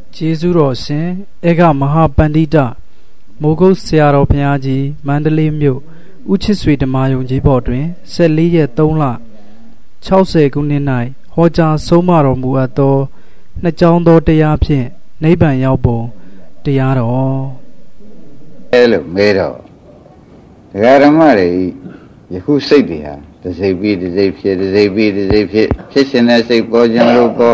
ကျေးဇူးတော်ရှင်ဧကမဟာပန္တိတမိုးကုတ်ဆရာတော်ဘုရားကြီးမန္တလေးမြို့ဦးချစ်ဆွေဓမ္မယုံကြီးဘော်တွင်14ရက်3လ60ခုနှစ်၌ဟောကြားဆုံးမတော်မူအပ်သောနှစ်ကြောင်းသောတရားဖြင့်နိဗ္ဗာန်ရောက်ပုံတရားတော်အဲလိုမဲတော့ဒကာဓမ္မတွေယခုစိတ်တွေဟာတစိပ်ပြီးတစိပ်ဖြစ်တစိပ်ပြီးတစိပ်ဖြစ်ရှင်တဲ့စိတ်ပေါ်ခြင်းလို့ပေါ်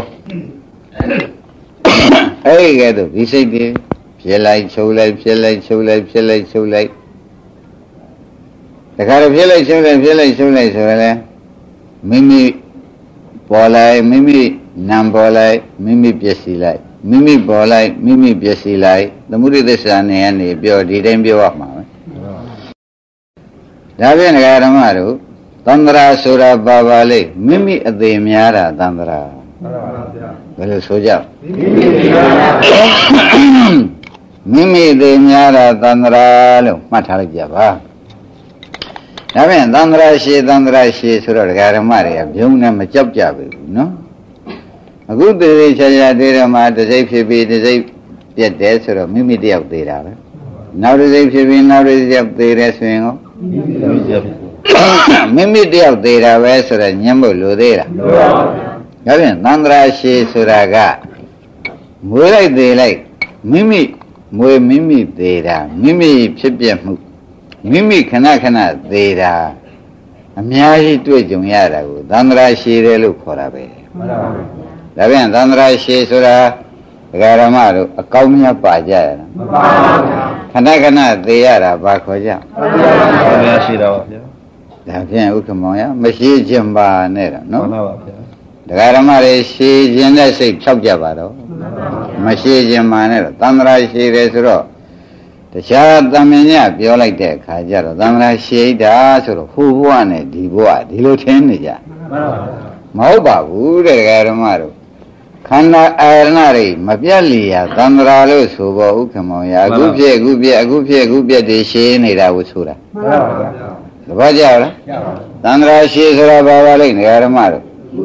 အဲ့ဒီကဲတော့ဒီစိတ်တွေဖြစ်လိုက်ချုပ်လိုက်ဖြစ်လိုက်ချုပ်လိုက်ဖြစ်လိုက်ချုပ်လိုက်တခါတော့ဖြစ်လိုက်ချုပ်လိုက်ဖြစ်လိုက်ချုပ်လိုက်ဆိုရင်လေမိမိပေါ်လိုက်မိမိနာမ်ပေါ်လိုက်မိမိပျက်စီးလိုက်မိမိပေါ်လိုက်မိမိပျက်စီးလိုက်သမုဒိသစ္စာနဲ့ကနေပြောဒီတိုင်းပြောရမှာပဲဒါဖြင့်ဒကာဓမ္မတို့သန္တရာဆိုတာပါပါလေမိမိအသေးများတာသန္တရာဘယ်လိုဆိုကြမိမိအသေးများတာသန္တရာလို့မှတ်ထားလိုက်ကြပါဒါဖြင့်သန္တရာရှိသန္တရာရှိဆိုတော့ဒကာဓမ္မတွေကဘုံနဲ့မကြောက်ကြဘူးနော်အခုသေသေးချာချာတွေ့ရမှာတစိမ့်ဖြစ်ပြီးတစိမ့်ပြတ်တယ်ဆိုတော့မိမိတယောက်သေးတာပဲနောက်တစိမ့်ဖြစ်ပြီးနောက်တစိမ့်သေးတယ်ဆိုရင်ရောမိမိတယောက်သေးတာပဲဆိုတော့ညှင်းဖို့လိုသေးတာဒါဖြင့်သန္တရာရှိဆိုတာကမွေးလိုက်သေးလိုက်မိမိမွေးမိမိသေးတာမိမိဖြစ်ပြမှုမိမိခဏခဏသေးတာအများကြီးတွေ့ကြုံရတာကိုသန္တရာရှိတယ်လို့ခေါ်တာပဲဒါပြန်သန္တရာရှိဆိုတာဒကာရမတို့အကောင်းမြတ်ပါကြရတာမပါဘူးခဏခဏသေးရတာဘာခေါ်ကြသန္တရာရှိတော့ဗျာဒါဖြင့်ဥက္ကမောင်ရမရှိခြင်းပါနဲ့တော့နော်မှန်ပါဗျာဒကာရမတွေရှိခြင်းနဲ့စိတ်ဖြောက်ကြပါတော့မရှိခြင်းပါနဲ့တော့သန္တရာရှိတယ်ဆိုတော့တခြားသမင်ညပြောလိုက်တဲ့အခါကျတော့သန္တရာရှိတာဆိုတော့ဟိုဘဝနဲ့ဒီဘဝဒီလိုထင်နေကြမဟုတ်ပါဘူးတဲ့ဒကာရမတို့ခန္ဓာအာရဏတွေမပြတ်လျာသန္တရာလို့ဆိုပေါ်ဥက္ကမောင်ရအခုဖြစ်အခုပြက်အခုဖြစ်အခုပြက်တွေရှင်းနေတာကိုဆိုတာမှန်ပါဗျာတပည့်ကြလားသန္တရာရှိဆိုတာဘာပါလိမ့်ဒကာရမတို့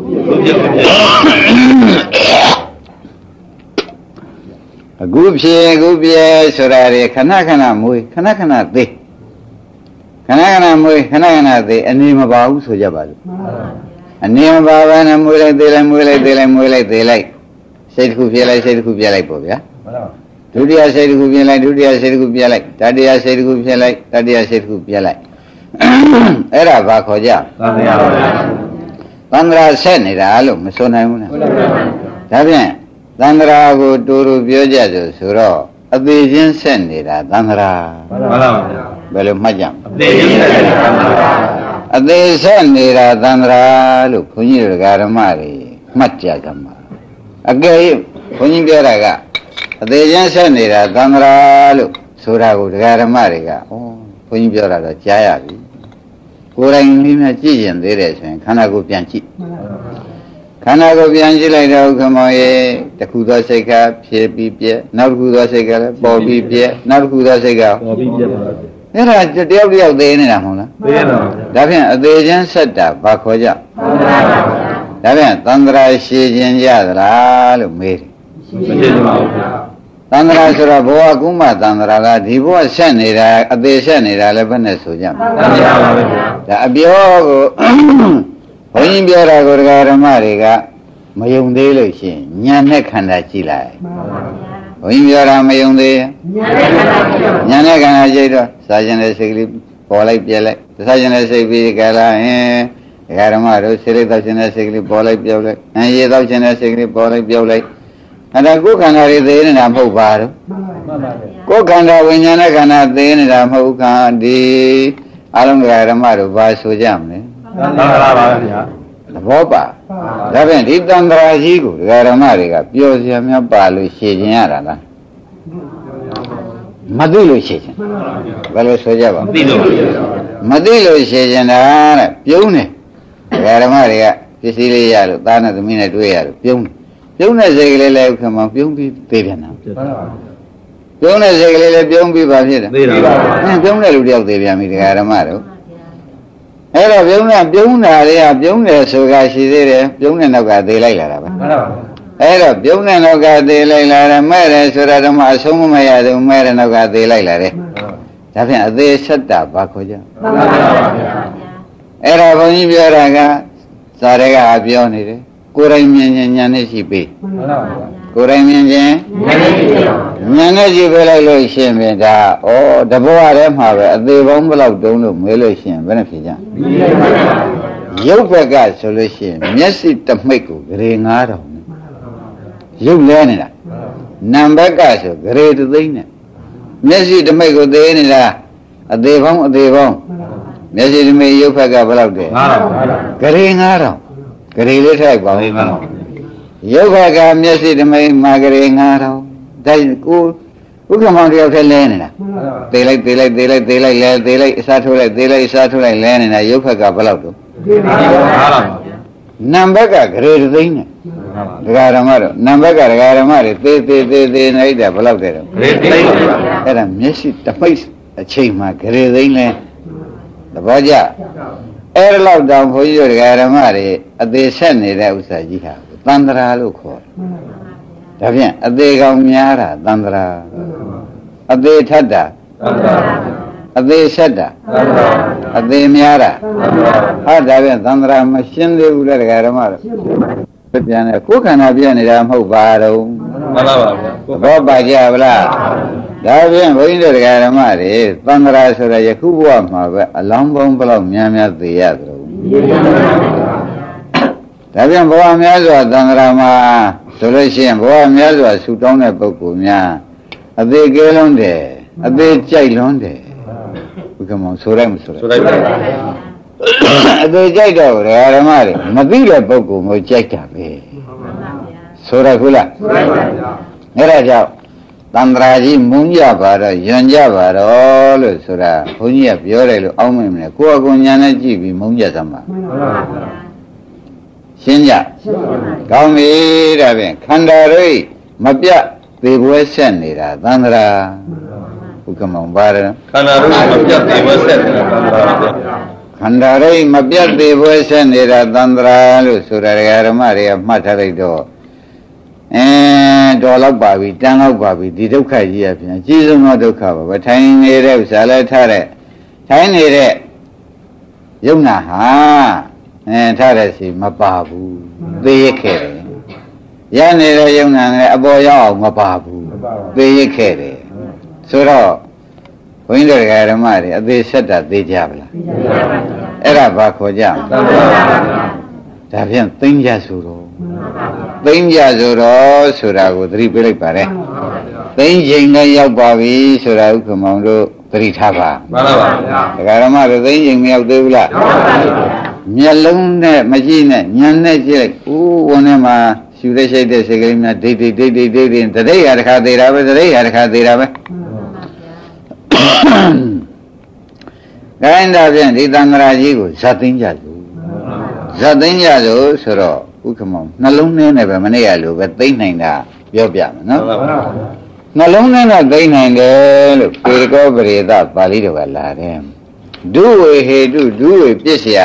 အခုဖြစ်အခုပြက်ဆိုတာတွေခဏခဏမွေးခဏခဏသေးခဏခဏမွေးခဏခဏသေးအနေမပါဘူးဆိုကြပါလို့အနေမပါဘဲနဲ့မွေးလိုက်သေးလိုက်မွေးလိုက်သေးလိုက်မွေးလိုက်သေးလိုက်စိတ်တစ်ခုပြလိုက်စိတ်တစ်ခုပြလိုက်ပေါ့ဗျာဒုတိယစိတ်တစ်ခုပြလိုက်ဒုတိယစိတ်တစ်ခုပြလိုက်တတိယစိတ်တစ်ခုပြလိုက်တတိယစိတ်တစ်ခုပြလိုက်အဲ့ဒါဘာခေါ်ကြသန္တရာပါဗျာသန္တရာဆက်နေတာလို့မဆိုနိုင်ဘူးလားဒါဖြင့်သန္တရာကိုတူတူပြောကြဆိုတော့အသေးချင်းဆက်နေတာသန္တရာမှန်ပါဗျာဘယ်လိုမှတ်ကြမလဲအသေးချင်းဆက်နေတာသန္တရာအသေးဆက်နေတာသန္တရာလို့ခွန်ကြီးတို့ဓမ္မတွေမှတ်ကြကြမှာအကယ်၍ခွန်ကြီးပြောတာကအသေးချင်းဆက်နေတာသန္တရာလို့ဆိုတာကိုဓမ္မတွေကဩခွန်ကြီးပြောတာတော့ကြားရပြီကိုယ်တိုင်လေးများကြည့်ရင်သေးတယ်ဆိုရင်ခန္ဓာကိုယ်ပြန်ကြည့်ခန္ဓာကိုယ်ပြန်ကြည့်လိုက်တော့ဥက္ကမောင်ရဲ့တစ်ခုသောစိတ်ကဖြစ်ပြီးပြက်နောက်တစ်ခုသောစိတ်ကလည်းပေါ်ပြီးပြက်နောက်တစ်ခုသောစိတ်ကပေါ်ပြီးပြက်ပါအဲ့ဒါတယောက်တယောက်သေးနေတာမဟုတ်လားသေးပါဘူးဒါဖြင့်အသေးချင်းဆက်တာဘာခေါ်ကြဒါဖြင့်သန္တရာရှိခြင်းရသလားလို့မေးတယ်မရှိပါဘူးဗျာသန္တရာဆိုတော့ဘဝကုမသန္တရာကဒီဘဝဆက်နေတာအသေးဆက်နေတာလည်းဘယ်နဲ့ဆိုကြမလဲမှန်ပါဗျာဒါအပြောကိုဘုန်းကြီးပြောတာကိုဒကာဓမ္မတွေကမယုံသေးလို့ရှိရင်ဉာဏ်နဲ့ခန္ဓာကြည့်လိုက်မှန်ပါဗျာဘုန်းကြီးပြောတာမယုံသေးဉာဏ်နဲ့ခန္ဓာကြည့်တော့စာကျင်တဲ့စိတ်ကလေးပေါ်လိုက်ပြက်လိုက်စာကျင်တဲ့စိတ်ပြီးကြလားဒကာဓမ္မတို့စိတ်သောကျင်တဲ့စိတ်ကလေးပေါ်လိုက်ပြောက်လိုက်ရေသောကျင်တဲ့စိတ်ကလေးပေါ်လိုက်ပြောက်လိုက်အဲ့ဒါကိုယ်ခန္ဓာတွေသေးနေတာမဟုတ်ပါဘူးမှန်ပါဗျာကိုယ်ခန္ဓာဝိညာဉ်နဲ့ခန္ဓာသေးနေတာမဟုတ်ခါဒီအလုံးဒကာဓမ္မတို့ဘာဆိုကြမလဲသန္တရာပါဗျာသဘောပါဒါဖြင့်ဒီသန္တရာကြီးကိုဒကာဓမ္မတွေကပြောစရာများပါလို့ရှင်းခြင်းရတာလားမသိလို့ရှင်းခြင်းဘယ်လိုဆိုကြပါမသိလို့ရှင်းခြင်းတာတဲ့ပြုံးတယ်ဒကာဓမ္မတွေကပစ္စည်းလေးရလို့သားနဲ့သမီးနဲ့တွေ့ရလို့ပြုံးတယ်ပြုံးတဲ့စိတ်ကလေးလည်းခမပြုံးပြီးသေးပြန်တာပြုံးတဲ့စိတ်ကလေးလည်းပြုံးပြီးပါဖြစ်တယ်သေးပါဘူးပြုံးတဲ့လူတယောက်သေးပြန်ပြီဒကာဓမ္မတို့အဲ့တော့ပြုံးတာလေးကပြုံးတယ်ဆိုတာရှိသေးတယ်ပြုံးတဲ့နောက်ကသေးလိုက်လာတာပဲမှန်ပါဘူးအဲ့တော့ပြုံးတဲ့နောက်ကသေးလိုက်လာတယ်မဲ့တယ်ဆိုတာတော့မှအဆုံးမရဘူးမဲ့တဲ့နောက်ကသေးလိုက်လာတယ်ဒါဖြင့်အသေးဆက်တာဘာခေါ်ကြအဲ့ဒါဘုန်းကြီးပြောတာကဇာတွေကပြောနေတယ်ကိုယ်တိုင်မြင်ဉာဏ်နဲ့ရှိပြီကိုယ်တိုင်မြင်ခြင်းဉာဏ်နဲ့ရှိပေးလိုက်လို့ရှင်ပြန်ဒါတဘောရထဲမှာပဲအသေးပေါင်းဘယ်လောက်တုံးလို့မေးလို့ရှင်ဘယ်နဲ့ဖြေကြရုပ်ဘက်ကဆိုလို့ရှိရင်မျက်စိတစ်မိတ်ကိုဂရေ9000ရုပ်လဲနေတာနာမ်ဘက်ကဆိုဂရေ3သိန်းနဲ့မျက်စိတစ်မိတ်ကိုသေးနေတာအသေးပေါင်းမျက်စိတစ်မိတ်ရုပ်ဘက်ကဘယ်လောက်တည်း9000ဂရေ9000ဂရေလေးထိုက်ပါလိမ့်မယ်ရုပ်ဘက်ကမျက်စိတစ်မိတ်မှာဂရေ9000ဒါကိုဥက္ကမောင်တယောက်ထဲလဲနေတာသေးလိုက်လဲသေးလိုက်အစားထိုးလိုက်သေးလိုက်အစားထိုးလိုက်လဲနေတာရုပ်ဘက်ကဘယ်လောက်တော့နံဘက်ကဂရေ3သိန်းနဲ့ဒကာရမတို့နံဘက်ကဒကာရမတွေသေးနေတာဘယ်လောက်တဲ့တော့ဂရေ3သိန်းအဲ့ဒါမျက်စိတစ်မိတ်အချိန်မှာဂရေ3သိန်းလဲသဘောကျအဲ့လောက်တောင်ဘုန်းကြီးတို့ဒကာရမတွေအသေးဆက်နေတဲ့ဥစ္စာကြီးဟာသန္တရာလို့ခေါ်တယ်ဒါဖြင့်အသေးကောင်များတာသန္တရာအသေးထက်တာအသေးဆက်တာအသေးများတာဟာဒါပြန်သံဃာမရှင်းသေးဘူးလေဒကာရမတို့ပြန်တယ်ကိုယ်ခန္ဓာပြနေတာမဟုတ်ပါတော့မှန်ပါပါဗျာဘောပါကြဗလားဒါပြန်ဘုန်းကြီးတို့ဒကာရမတွေသံဃာဆိုရယခုဘဝမှာပဲအလောင်းပေါင်းဘလောက်များများသိရသလိုဒါပြန်ဘဝများစွာသံဃာမှာဆိုလို့ရှိရင်ဘဝများစွာဆူတောင်းတဲ့ပုဂ္ဂိုလ်များအသေးကဲလုံးတယ်အသေးကြိုက်လွန်းတယ်ဘုကမောင်ဆိုလိုက်မဆိုလိုက်အသေးကြိုက်တော့ဓမ္မတွေမသိတဲ့ပုဂ္ဂိုလ်မျိုးကြိုက်တာပဲဆိုရခုလားအဲ့ဒါကြောင့်တန္တရာကြီးမုန်းကြပါတော့ယွန်ကြပါတော့လို့ဆိုတာဘုန်းကြီးကပြောတယ်လို့အောင်းမိမလဲကိုယ့်အကူညာနဲ့ကြည့်ပြီးမုန်းကြသမှာရှင်းကြကောင်းပြီဒါဖြင့်ခန္ဓာရိမပြတ်သေပွဲဆက်နေတာသန္တရာဘုကမောင်ပါတယ်ခန္ဓာရိမပြတ်သေပွဲဆက်နေတာသန္တရာခန္ဓာရိမပြတ်သေးပွဲဆက်နေတာသန္တရာလို့ဆိုတာဓမ္မတွေကမှတ်ထားလိုက်တော့တော်တော့ပါပြီတန်တော့ပါပြီဒီဒုက္ခကြီးအပြင်အကြီးဆုံးသောဒုက္ခပါပဲထိုင်နေတဲ့ဥစ္စာလဲထားတဲ့ထိုင်နေတဲ့ယုံနာဟာထားတဲ့စီမပါဘူးသိရခဲ့တယ်ရနေတဲ့ယုံနာနဲ့အပေါ်ရောက်အောင်မပါဘူးသိရခဲ့တယ်ဆိုတော့ဘုန်းကြီးတို့ဓမ္မတွေအသေးဆက်တာသိကြပါလားအဲ့ဒါဘာခေါ်ကြဒါဖြင့်သိမ့်ကြဆိုတော့သိမ့်ကြဆိုတော့ဆိုတာကိုသတိပေးလိုက်ပါလေသိမ့်ချိန်လည်းရောက်ပါပြီဆိုတာဥက္ကမောင်တို့သတိထားပါမှန်ပါပါဗျာဓမ္မတို့သိမ့်ချိန်မရောက်သေးဘူးလားမျက်လုံးနဲ့မကြည့်နဲ့ညံနဲ့ကြည့်လိုက်ဝန်ထဲမှာရှူတဲ့ရှိတဲ့စိတ်ကလေးများဒိတ်တရိပ်ရတစ်ခါသေးတာပဲတရိပ်ရတစ်ခါသေးတာပဲခိုင်းတာဖြင့်ဒီသံဃာကြီးကိုဇတ်သိမ်းကြလို့ဆိုတော့ဥက္ကမောင်နှလုံးထဲနဲ့ပဲမနေ့ကလိုပဲသိမ့်နိုင်တာပြောပြမယ်နော်နှလုံးထဲနဲ့သိမ့်နိုင်တယ်လို့ပေရကောပရိသပါဠိတော်ကလာတယ်ဒုဝေဟေတုဒုဝေပစ္စယ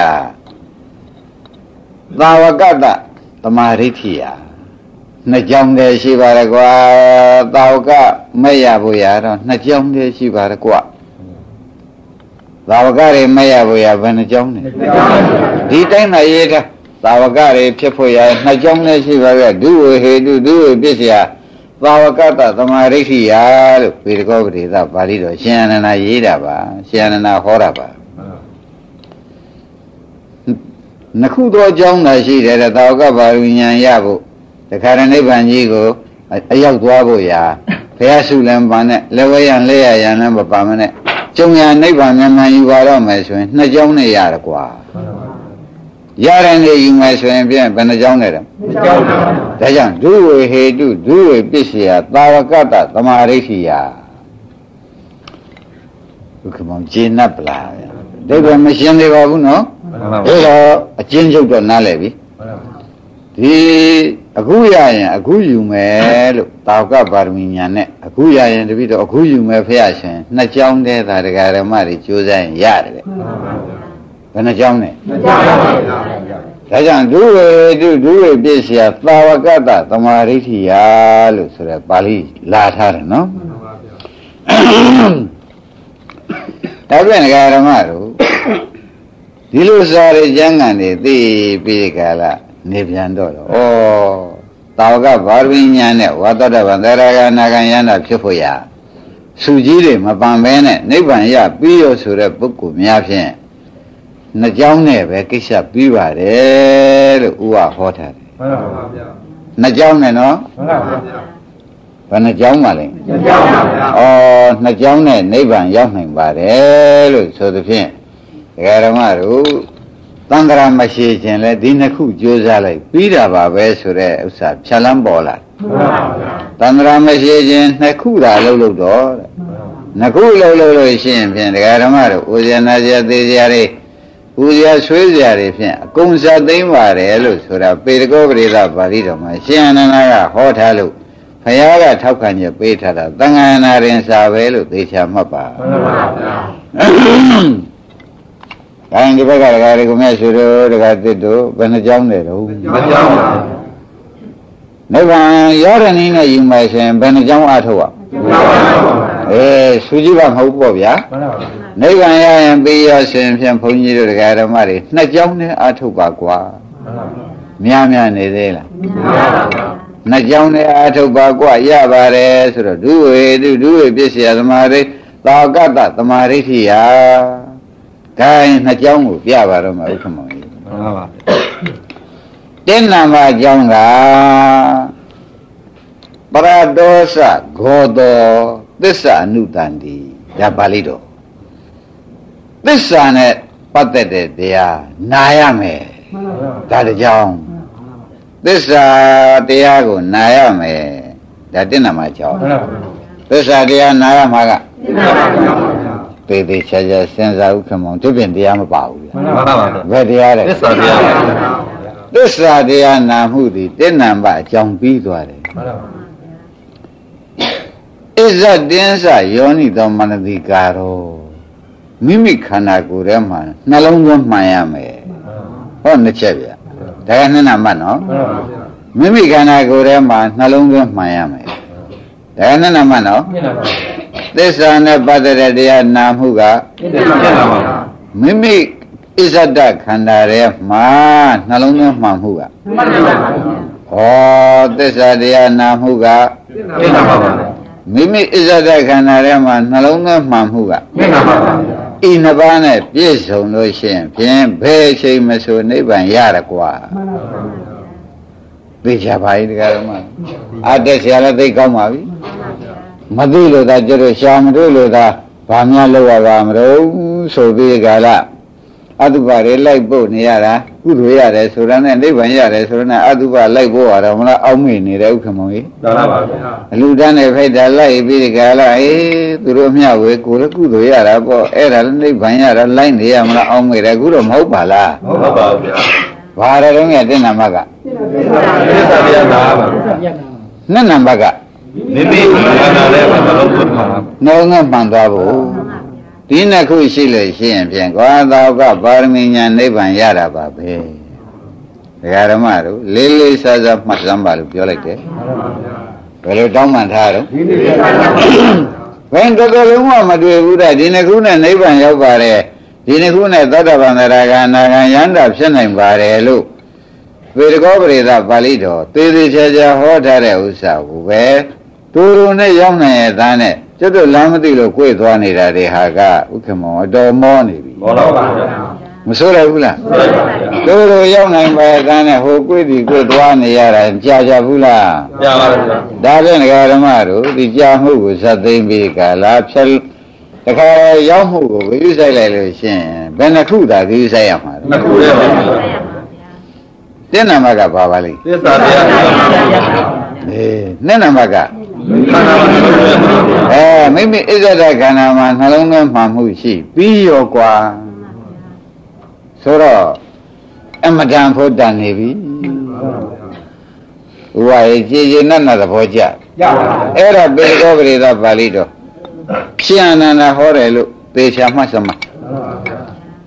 သာဝကတ္တသမာဓိဋ္ဌိယနှစ်ကြောင်းတည်းရှိပါရကွာသာဝကမဲ့ရဖို့ရတော့နှစ်ကြောင်းတည်းရှိပါရကွာသာဝကတွေမဲ့ရဖို့ရဘယ်နှကြောင်းလဲဒီတိုင်းမှာရေးထားသာဝကတွေဖြစ်ဖို့ရနှစ်ကြောင်းတည်းရှိပါရဒုဝေဟေတုဒုဝေပစ္စယသာဝကတ္တသမာဓိဋ္ဌိယလို့ပေရကောပရိသပါဠိတော်ရှင်အနန္ဒရေးတာပါရှင်အနန္ဒဟောတာပါနှစ်ခုသောအကြောင်းသာရှိတယ်သာဝကပါရဉာဏ်ရဖို့တခါရနိဗ္ဗာန်ကြီးကိုအရောက်သွားဖို့ရာဘုရားစုလည်းပါနဲ့လက်ဝဲရန်လက်ရရန်လည်းမပါမနဲ့ကျုံရနိဗ္ဗာန်မှန်ယူပါတော့မယ်ဆိုရင်နှစ်ကြောင်းနဲ့ရတယ်ကွာရတယ်နေယူမယ်ဆိုရင်ပြန်ဘယ်နှကြောင်းနဲ့တော့နှစ်ကြောင်းပါဒါကြောင့်ဒုဝေဟေတုဒုဝေပစ္စယသာဝကတ္တသမာဓိဋ္ဌိယဒုက္ခမောင်ကျင့်납ပလားဒိဗ္ဗမရှင်းသေးပါဘူးနော်အဲ့တော့အကျဉ်းချုပ်တော့နားလည်ပြီဒီအခုရရင်အခုယူမယ်လို့တာဝကပါရမီညာနဲ့အခုရရင်တပိတော့အခုယူမယ်ဖះရှင်နှစ်ကြောင်းတည်းသာဒကာဓမ္မတွေကြိုးစားရင်ရတယ်တဲ့ဘယ်နှကြောင်းနဲ့နှစ်ကြောင်းပါဗျာဒါကြောင့်ဒုဝေပစ္စယသာဝကတ္တသမာဓိဋ္ဌိယလို့ဆိုတဲ့ပါဠိလာထားတယ်နော်ဒါပြန်ဓမ္မတို့ဒီလိုစာရကျမ်းဂန်တွေသိပြီးကြလားနေပြန်တော့ဩသာဝကဘာဝိညာဉ်နဲ့ဝါတ္တဗံသရဂနာဂံယန္တာဖြစ်ဖို့ရစုကြီးတွေမပန်ဘဲနဲ့နိဗ္ဗာန်ရပြီးရောဆိုတဲ့ပုဂ္ဂိုလ်များဖြင့်နှစ်ကြောင်းနဲ့ပဲကိစ္စပြီးပါတယ်လို့ဥပဟောထားတယ်မှန်ပါဗျာနှစ်ကြောင်းနဲ့နော်မှန်ပါဗျာဘယ်နှစ်ကြောင်းပါလဲနှစ်ကြောင်းပါဗျာဩနှစ်ကြောင်းနဲ့နိဗ္ဗာန်ရောက်နိုင်ပါတယ်လို့ဆိုသဖြင့်ဒကာဓမ္မတို့သံဃာမရှိခြင်းလဲဒီနှစ်ခုကြိုးစားလိုက်ပြီးတာပါပဲဆိုတဲ့ဥစ္စာဖြတ်လန်းပေါ်လာမှန်ပါဗျာသံဃာမရှိခြင်းနှစ်ခုသာလှုပ်တော့တဲ့နှစ်ခုလှုပ်လို့ရှိရင်ဖြင့်ဒကာဓမ္မတို့ဥဇာနာဇာသေးဇာတွေဥဇာဆွေးဇာတွေဖြင့်အကုန်စားသိမ့်ပါတယ်လို့ဆိုတာပေတကောပရိသပါဠိတော်မှာရှင်အနန္ဒကဟောထားလို့ဘုရားကထောက်ခံချက်ပေးထားတာသံဃာနာရင်စာပဲလို့သေချာမှတ်ပါမှန်ပါဗျာဒါရင်ဒီဘက်ကဒကာတွေကမြတ်ဆွေတို့ဒကာတစ်တို့ဘယ်နှကြောင်းလဲတော့မကြောင်းပါဘူးနိဗ္ဗာန်ရောက်တဲ့နည်းနဲ့ယူမယ်ဆိုရင်ဘယ်နှကြောင်းအထုတ်ရဆူကြည့်ပါမဟုတ်ပေါ့ဗျာနိဗ္ဗာန်ရရင်ပြီးရဆိုရင်ဖြင့်ဘုန်းကြီးတို့ဒကာဓမ္မတွေနှစ်ကြောင်းနဲ့အထုတ်ပါကွာများနေသေးလားနှစ်ကြောင်းနဲ့အထုတ်ပါကွာရပါတယ်ဆိုတော့ဒုဝေပစ္စယသမာဓိသာကတ္တသမာဓိဋ္ဌိယဒါရင်နှစ်ကြောင်းကိုပြပါတော့မှာဥက္ကမောကြီးမှန်ပါတင်းနာမအကြောင်းကပရဒောသဂောတောသစ္စာအနုတန္တိဒါပါဠိတော်သစ္စာနဲ့ပတ်သက်တဲ့တရားနာရမယ်ဒါတကြောင်းသစ္စာတရားကိုနာရမယ်ဒါတင်းနာမအကြောင်းသစ္စာတရားနာရမှာကသေသေးချာချာစဉ်းစားဥက္ကမောင်သူပြင်တရားမပါဘူးဗျာမှန်ပါပါဘယ်တရားလဲသစ္စာတရားသစ္စာတရားနာမှုသည်တင်းနာမအကြောင်းပြီးသွားတယ်မှန်ပါပါဣဇတင်းစယောနိသောမနတိကာရောမိမိခန္ဓာကိုယ်ထဲမှာနှလုံးသွင်းမှန်ရမယ်ဟောနှစ်ချက်ဗျာဒါကနှစ်နာမနော်မိမိခန္ဓာကိုယ်ထဲမှာနှလုံးသွင်းမှန်ရမယ်ဒါကနှစ်နာမနော်သစ္စာနဲ့ပတ်သက်တဲ့တရားနာမှုကမိမိဣဇဒခန္ဓာထဲမှာနှလုံးသွင်းမှန်မှုကဩသစ္စာတရားနာမှုကမိမိဣဇဒခန္ဓာထဲမှာနှလုံးသွင်းမှန်မှုကဤနှစ်ပါးနဲ့ပြည့်စုံလို့ရှိရင်ဖြင့်ဘယ်အချိန်မဆိုနိဗ္ဗာန်ရရကွာသိချပါ යි တရားတော်မှာအတက်ဆရာလည်းသိကောင်းပါပြီမသိလို့သာကျတော့ရှာမတို့လို့သာဘာများလောက်ရပါမလို့ဆိုပြီးကြလားအတုပတွေလိုက်ပို့နေရတာကုသိုလ်ရတယ်ဆိုတာနဲ့နိဗ္ဗာန်ရတယ်ဆိုတာနဲ့အတုပလိုက်ပို့ရတော့မလားအောက်မေ့နေတဲ့ဥက္ကမောကြီးမှန်ပါပါဗျာအလူတန်းနဲ့ဖိုက်တာလိုက်ပြီးကြလားသူတို့မျှဝေကိုယ်လည်းကုသိုလ်ရတာပေါ့အဲ့ဒါလည်းနိဗ္ဗာန်ရတာလိုက်နေရမလားအောက်မေ့တယ်အခုတော့မဟုတ်ပါလားဟုတ်ပါပါဗျာဘာရတော့ငယ်တဲ့နာမကသစ္စာပြနာပါနှစ်နံပါတ်ကမိမိခန္ဓာလည်းနှလုံးသွင်းမှာနှလုံးသွင်းမှန်သွားဖို့ဒီနှစ်ခုရှိလို့ရှိရင်ဖြင့်ကွာသာဝကပါရမီညာနိဗ္ဗာန်ရတာပါပဲဒကာဓမ္မတို့လေးလေးစားစားမှတ်စမ်းပါလို့ပြောလိုက်တယ်ဘယ်လိုတောင်းပန်ထားတော့ဘယ်တော်တော်လုံးဝမတွေ့ဘူးတဲ့ဒီနှစ်ခုနဲ့နိဗ္ဗာန်ရောက်ပါတယ်ဒီနှစ်ခုနဲ့သောတာပန်သရဂါအနာဂံယန္တာဖြစ်နိုင်ပါတယ်လို့ဝေဒကောပရိသပါဠိတော်သေသေးချာချာဟောထားတဲ့ဥစ္စာကိုပဲတူတူနဲ့ရောက်နိုင်ရဲ့သားနဲ့ကျွတ်တို့လမ်းမသိလို့ကိုယ်သွားနေတာတွေဟာကဥက္ကမောအတော်မောနေပြီမောတော့ပါဗျာမဆိုးရဘူးလားဆိုးပါဗျာတူတူရောက်နိုင်ပါရဲ့သားနဲ့ဟိုကိုယ်ဒီကိုယ်သွားနေရတာကြာကြဘူးလားကြာပါဗျာဒါဖြင့်ဓမ္မတို့ဒီကြာမှုကိုဇတ်သိမ့်ပြီးကာလဖြတ်တခါရောက်မှုကိုဂရုစိုက်လိုက်လို့ရှင်ဘယ်နှခုသာဂရုစိုက်ရမှာလဲနှစ်ခုတည်းပါတင်းနာမကဘာပါလိမ့်သစ္စာတရားနှစ်နာမကမိမိဣဇဒခန္ဓာမှာနှလုံးသွင်းမှမှုရှိပြီးရောကွာဆိုတော့အမတန်ဖို့တန်နေပြီဥပါရေကြည်ကြည်နတ်နတ်သဘောကျအဲ့ဒါပေကောပရိသပါဠိတော်ရှင်အနန္ဒဟောတယ်လို့သေချာမှတ်စမ်းပါ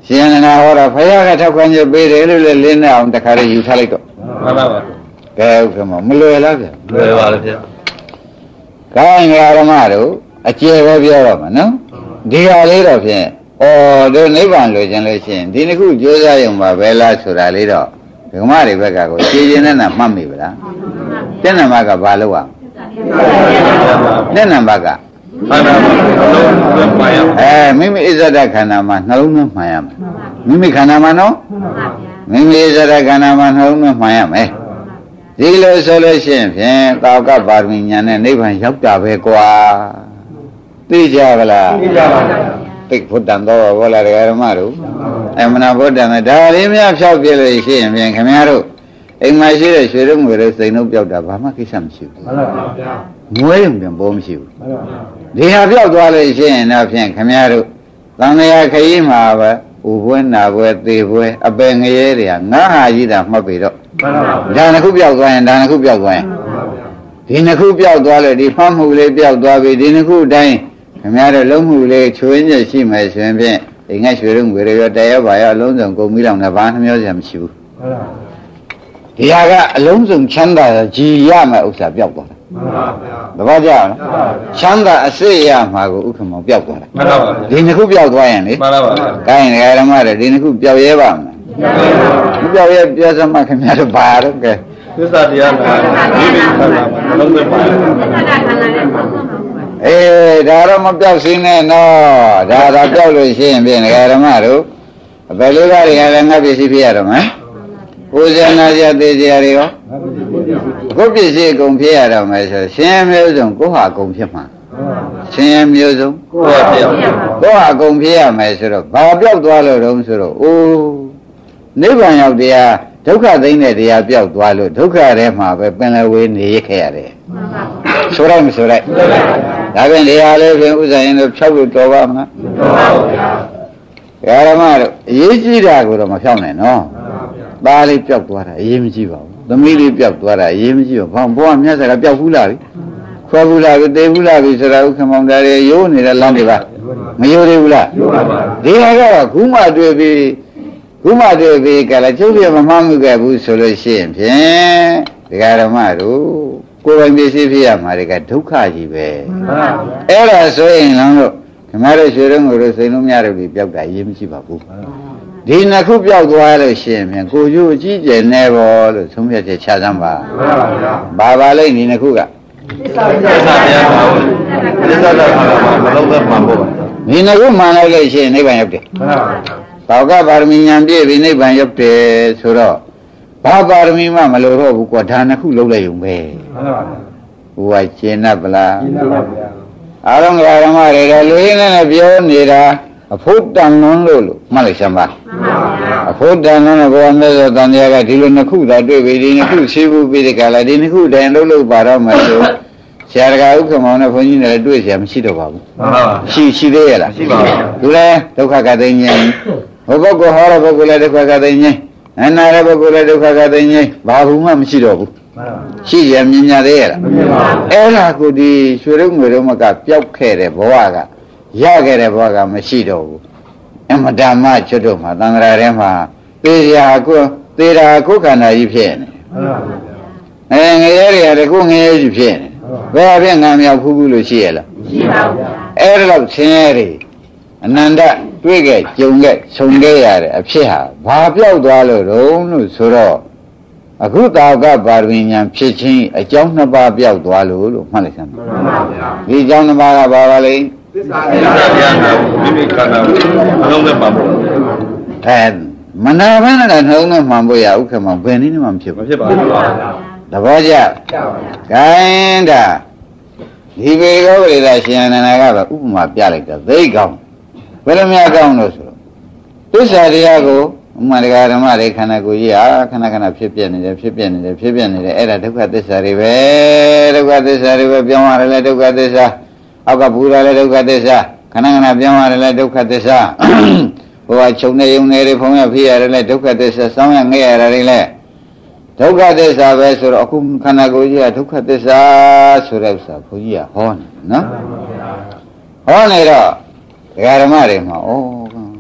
ရှင်နာဟောတာဖယားကထောက်ခံချက်ပေးတယ်လို့လည်းလင်းနေအောင်တခါလေးယူထားလိုက်တော့မှန်ပါပါကဲဥက္ကမမလွယ်လားဗျာလွယ်ပါလေဗျာကိုင်းဓမ္မတို့အကျေပဲပြောတော့မှာနော်ဒီဟာလေးတော့ဖြင့်ဩတို့နိဗ္ဗာန်လိုချင်လို့ရှိရင်ဒီနှစ်ခုကြိုးစားရုံပါပဲလားဆိုတာလေးတော့ဓမ္မတွေဘက်ကကိုရှင်းရှင်းနဲ့မှတ်မိဗလားတဲ့နံပါတ်ကဘာလို့อ่ะတဲ့နံပါတ်ကခန္ဓာမှာနှလုံးသွင်းမှန်ရမိမိအစ္ဆဒခန္ဓာမှာနှလုံးသွင်းမှန်ရမယ်မိမိခန္ဓာမှာနော်မိမိအစ္ဆဒခန္ဓာမှာနှလုံးသွင်းမှန်ရမယ်ဒီလိုဆိုလို့ရှိရင်ဖြင့်သာဝကပါရမီညာနဲ့နိဗ္ဗာန်ရောက်တာပဲကွာသိကြပါလားသိကြပါဗျာသိဘုဒ္ဓံတော်ဘောလာဓမ္မတို့မနာဘုဒ္ဓံဒါလေးများဖြောက်ပြလို့ရှိရင်ဖြင့်ခင်ဗျားတို့အိမ်မှာရှိတဲ့ရွှေတို့ငွေတို့စိန်တို့ပြောက်တာဘာမှကိစ္စမရှိဘူးမှန်ပါဗျာငွေရင်ပြန်ပေါ်မရှိဘူးဒီဟာပြောက်သွားလို့ရှိရင်တော့ဖြင့်ခင်ဗျားတို့သံဃာခရီးမှာပဲဥပွဲနာပွဲသေပွဲအပင်ငရဲတွေကငါးဟာကြီးတာမှတ်ပြီတော့ဒါနှစ်ခုပြောက်သွားရင်ဒါနှစ်ခုပြောက်သွားရင်ဒီနှစ်ခုပြောက်သွားလို့ဒီဖမ်းမှုလေးပြောက်သွားပြီဒီနှစ်ခုတိုင်းခင်ဗျားတို့လုံးမှုလေးချွေးညက်ရှိမယ်ဆိုရင်ဖြင့်ဒီငါရွှေတို့ငွေတွေရောတရောပါရောအလုံးစုံကုန်ပြီးတော့ဘာနှမျိုးစရာမရှိဘူးဒီဟာကအလုံးစုံချမ်းသာကြည်ရမယ်ဥစ္စာပြောက်သွားတယ်မှန်ပါဗျာတပည့်ကြအောင်ချမ်းသာအစစ်ရမှာကိုဥက္ကမောပြောက်သွားတယ်မှန်ပါဗျာဒီနှစ်ခုပြောက်သွားရင်လေမှန်ပါဗျာကိုင်းနေဓမ္မတွေဒီနှစ်ခုပြောက်ရဲပါမလားမပြောက်ရဲပြောစမှခင်ဗျားတို့ဘာတော့ကဲသစ္စာတရားမှာဒီလိုခန္ဓာမှာနှလုံးသွင်းပါသစ္စာခန္ဓာနဲ့ပုံစံမှာဒါတော့မပြောက်စင်းနဲ့နော်ဒါပြောက်လို့ရှိရင်ဖြင့်ဓမ္မတို့ဘယ်လိုကတွေကလည်းငါပစ္စည်းဖြစ်ရတော့မယ်ကိုယ်စနာစရာသေးစရာတွေရောကိုယ်ပစ္စည်းအကုန်ဖြစ်ရတော့မယ်ဆိုရှင်မျိုးစုံကိုဟာအကုန်ဖြစ်မှာရှင်မျိုးစုံကိုဟာဖြစ်ကိုဟာအကုန်ဖြစ်ရမယ်ဆိုတော့ဘာပြောက်သွားလို့တုံးဆိုတော့အိုးနိဗ္ဗာန်ရောက်တရားဒုက္ခသိမ်းတဲ့တရားပြောက်သွားလို့ဒုက္ခထဲမှာပဲပင်လယ်ဝေးနေရခဲ့ရတယ်ဆိုလိုက်မဆိုလိုက်ဒါပြန်တရားလေးပြင်ဥစ္စာရင်တို့ဖြောက်လို့တော်ပါမလားတော်ပါဘူးဗျာဓမ္မတို့အရေးကြီးတာကိုတော့မဖြောက်နဲ့နော်သားလေးပြောက်သွားတာအရေးမကြီးပါဘူးသမီးလေးပြောက်သွားတာအရေးမကြီးပါဘူးဘုရားမြတ်စွာကပြောက်ဘူးလားခွဲဘူးလားတေးဘူးလားဆိုတာဥက္ကမောင်တာတွေရိုးနေတဲ့လမ်းတွေပါမရိုးသေးဘူးလားရိုးပါပါဒီဟာကတော့ခုမှတွေ့ပြီးကလည်းကျုပ်ပြမမှမှုခဲ့ဘူးဆိုလို့ရှိရင်ဖြင့်ဒကာဓမ္မတို့ကိုယ်ပိုင်ပစ္စည်းဖြစ်ရမှာတွေကဒုက္ခကြီးပဲအဲ့ဒါဆိုရင်လည်းတို့ခမရရွှေရုံးကိုစိန်လုံးများတို့ပြီးပြောက်တာရေးမရှိပါဘူးဒီနှစ်ခုပြောက်သွားလို့ရှိရင်ဖြင့်ကိုကျိုးအကြီးကျယ်နေပေါ်လို့သုံးဖြတ်ချက်ချစမ်းပါဘာလိမ့်ဒီနှစ်ခုကသစ္စာတရားပါဘူးသစ္စာတရားမှာမလုံးသက်မှာပေါ့ဒီနှစ်ခုမှန်လိုက်လို့ရှိရင်နိဗ္ဗာန်ရောက်တယ်သောကပါရမီဉာဏ်ပြည့်ပြီးနိဗ္ဗာန်ရောက်တယ်ဆိုတော့ဘာပါရမီမှမလိုတော့ဘူးကွာဒါနှစ်ခုလုံးလိုက်ုံပဲဟိုကရှင်း납ဗလားရှင်း납ပါဗျာအားလုံးဓမ္မတွေကလူရင်းနဲ့ပြောနေတာအဖို့တန်လွန်းလို့မှတ်လိုက်စမ်းပါမှန်ပါဗျာအဖို့တန်လွန်းတဲ့ဘုရားမြတ်စွာဘုရားကဒီလိုနှစ်ခုသာတွေ့ပြီဒီနှစ်ခုရှိဘူးပြီးဒီကလာဒီနှစ်ခုတည်းလုံးပါတော့မယ်ဆိုဆရာကဥက္ကမောင်နဲ့ဘုန်းကြီးနဲ့လည်းတွေ့เสียမရှိတော့ပါဘူးမှန်ပါပါရှိသေးရဲ့လားရှိပါဘူးသူလည်းဒုက္ခကသိဉ္ဇဉ်ဟိုပုဂ္ဂိုလ်ဟောတဲ့ပုဂ္ဂိုလ်လည်းဒုက္ခကသိဉ္ဇဉ်အနာတဲ့ပုဂ္ဂိုလ်လည်းဒုက္ခကသိဉ္ဇဉ်ဘာဘူးမှမရှိတော့ဘူးရှိရမြင်ညာသေးရဲ့လားအဲ့ဒါကိုဒီရွှေရုံငွေရုံမကပျောက်ခဲ့တဲ့ဘဝကရခဲ့တဲ့ဘဝကမရှိတော့ဘူးအမတမချွတ်တော့မှာသံဃာထဲမှာပေရာကိုသေတာကိုခန္ဓာကြီးဖြစ်နေငရဲတွေကတခုငရဲကြီးဖြစ်နေဘယ်အဖြစ်ငံမြောက်ဖူးဘူးလို့ရှိရလားရှိပါဘူးအဲ့ဒါတော့ဆင်းရဲတွေအနန္တတွေ့ခဲ့ကြုံခဲ့ဆုံခဲ့ရတဲ့အဖြစ်ဟာဘာပြောက်သွားလို့တုံးလို့ဆိုတော့အခုတာဝကပါရမီဉာဏ်ဖြစ်ခြင်းအကြောင်းနှစ်ပါးပြောက်သွားလို့မှတ်လိုက်စမ်းပါဗျာဒီအကြောင်းနှစ်ပါးကဘာပါလဲသစ္စာတရားနာမိမိခန္ဓာကိုနှလုံးသွင်းပါဖို့မနာဘဲနဲ့နှလုံးသွင်းမှန်ဖို့ရဥက္ကမောင်ဘယ်နည်းမှမဖြစ်ဘူးမဖြစ်ပါဘူးဗျာသဘောကျခိုင်းတာဒီဘေကောဝိဒရှင်အနန္ဒာကပဲဥပမာပြလိုက်တာသိကောင်းဘယ်လိုများကောင်းလို့ဆိုတော့သစ္စာတရားကိုဥမာတရားဓမ္မတွေခန္ဓာကိုယ်ကြီးဟာခဏခဏဖြစ်ပြနေတယ်အဲ့ဒါဒုက္ခသစ္စာတွေပဲပြောင်းရတယ်လေဒုက္ခသစ္စာအောက်ကဘူတာလေဒုက္ခသစ္စာခဏခဏပြောင်းရတယ်လေဒုက္ခသစ္စာဟိုကခြုံနေယုံနေတွေဖုံးရဖြစ်ရတယ်လေဒုက္ခသစ္စာစောင်းရငဲ့ရတယ်လေဒုက္ခသစ္စာပဲဆိုတော့အခုခန္ဓာကိုယ်ကြီးကဒုက္ခသစ္စာဆိုတဲ့ဥစ္စာဘုန်းကြီးကဟောနေနော်ဟောနေတော့ဒကာဓမ္မတွေမှာဩ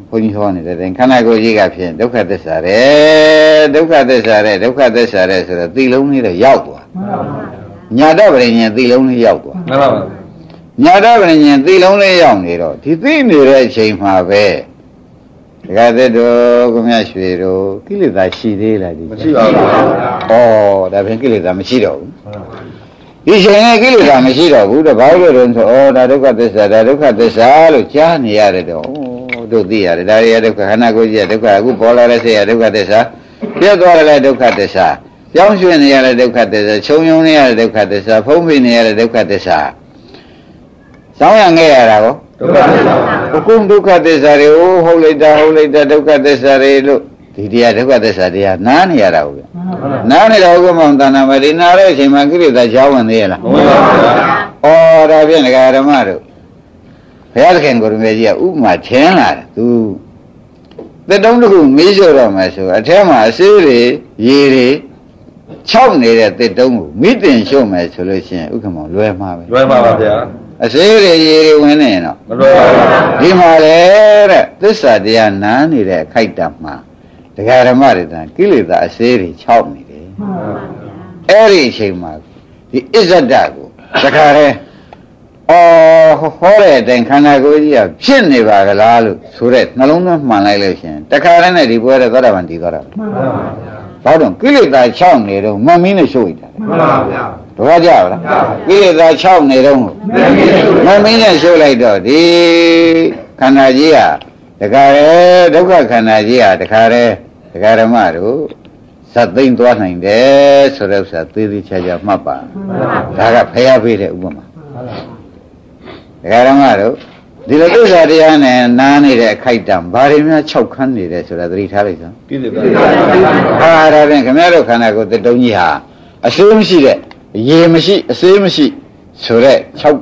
ဘုန်းကြီးဟောနေတဲ့ခန္ဓာကိုယ်ကြီးကဖြင့်ဒုက္ခသစ္စာတဲ့ဒုက္ခသစ္စာတဲ့ဒုက္ခသစ္စာတဲ့ဆိုတော့သိလုံးလေးတော့ရောက်သွားညာတော့ဗြိဉ္ဉ်သိလုံးလေးရောက်သွားမှန်ပါပါညာတော့ဗြိဉ္ဉ်သိလုံးလေးရောက်နေတော့ဒီသိနေတဲ့အချိန်မှာပဲဒကာသစ်တို့ကိုမြတ်ရွှေတို့ကိလေသာရှိသေးလားဒီမရှိပါဘူးဩဒါဖြင့်ကိလေသာမရှိတော့ဘူးဒီချိန်နဲ့ကိလေသာမရှိတော့ဘူးတော့ဘာလို့လဲဆိုတော့ဒါဒုက္ခသစ္စာဒါဒုက္ခသစ္စာလို့ကြားနေရတယ်တော့တို့သိရတယ်ဒါရီရဒုက္ခခန္ဓာကိုယ်ကြီးဒုက္ခအခုပေါ်လာတဲ့စိတ်ရဒုက္ခသစ္စာပြတ်သွားတဲ့ဒုက္ခသစ္စာကြောင်းရွှင်နေရတဲ့ဒုက္ခသစ္စာခြုံယုံနေရတဲ့ဒုက္ခသစ္စာဖုံးဖိနေရတဲ့ဒုက္ခသစ္စာစောင်းရငဲ့ရတာကိုဒုက္ခသစ္စာအခုဒုက္ခသစ္စာတွေဟုတ်လိုက်တာဒုက္ခသစ္စာတွေလို့ဒီတရားဒုက္ခသစ္စာတရားနားနေရတာဟုတ်ဗျနားနေတာဥက္ကမောင်တဏ္ဍာမဒီနားတဲ့အချိန်မှာကိလေသာကြောင်းဝင်သေးရလားဟုတ်ပါဘူးဩဒါဖြင့်ဒကာဓမ္မတို့ဘုရားသခင်ကိုရမေကြီးကဥပမာထင်းလာတယ်သူသက်တုံးတစ်ခုမေးလျှော့တော့မယ်ဆိုအထဲမှာအစေးတွေရေတွေခြောက်နေတဲ့သက်တုံးကိုမိတင်လျှော့မယ်ဆိုလို့ရှိရင်ဥက္ကမောင်လွယ်မှာပဲလွယ်မှာပါဗျာအစေးတွေရေတွေဝင်နေရင်တော့မလွယ်ပါဘူးဒီမှာလေတဲ့သစ္စာတရားနားနေတဲ့အခိုက်တံမှာဒကာဓမ္မတွေတန်ကိလေသာအစေးတွေခြောက်နေတယ်မှန်ပါဗျာအဲ့ဒီအချိန်မှာဒီအစ္ဆဒကိုဒကာရဲဟောတဲ့အတိုင်းခန္ဓာကိုယ်ကြီးကဖြစ်နေပါကလားလို့ဆိုတဲ့နှလုံးသွင်းမှန်လိုက်လို့ရှင်တခါတည်းနဲ့ဒီပွဲတဲ့သောတာပန်တည်သွားတာမှန်ပါဗျာဘာလို့ကိလေသာခြောက်နေတော့မမင်းနဲ့ရှုပ်နေတာမှန်ပါဗျာတော့ကြပါလားကိလေသာခြောက်နေတော့မမင်းနဲ့ရှုပ်လိုက်တော့ဒီခန္ဓာကြီးကတခါရဲဒုက္ခခန္ဓာကြီးကတခါရဲဒကာဓမ္မတို့ဇတ်သိမ့်သွားနိုင်တယ်ဆိုတဲ့ဥစ္စာသေးသေးချာချာမှတ်ပါဒါကဖျားပေးတဲ့ဥပမာဒကာဓမ္မတို့ဒီလိုသစ္စာတရားနဲ့နားနေတဲ့အခိုက်တံဘာတွေများ6ခန်းနေတယ်ဆိုတာသတိထားလိုက်စမ်းပြည့်စုံပါဟာဒါဖြင့်ခင်ဗျားတို့ခန္ဓာကိုယ်တုံးကြီးဟာအစေးမရှိတဲ့ရေမရှိအစေးမရှိဆိုတဲ့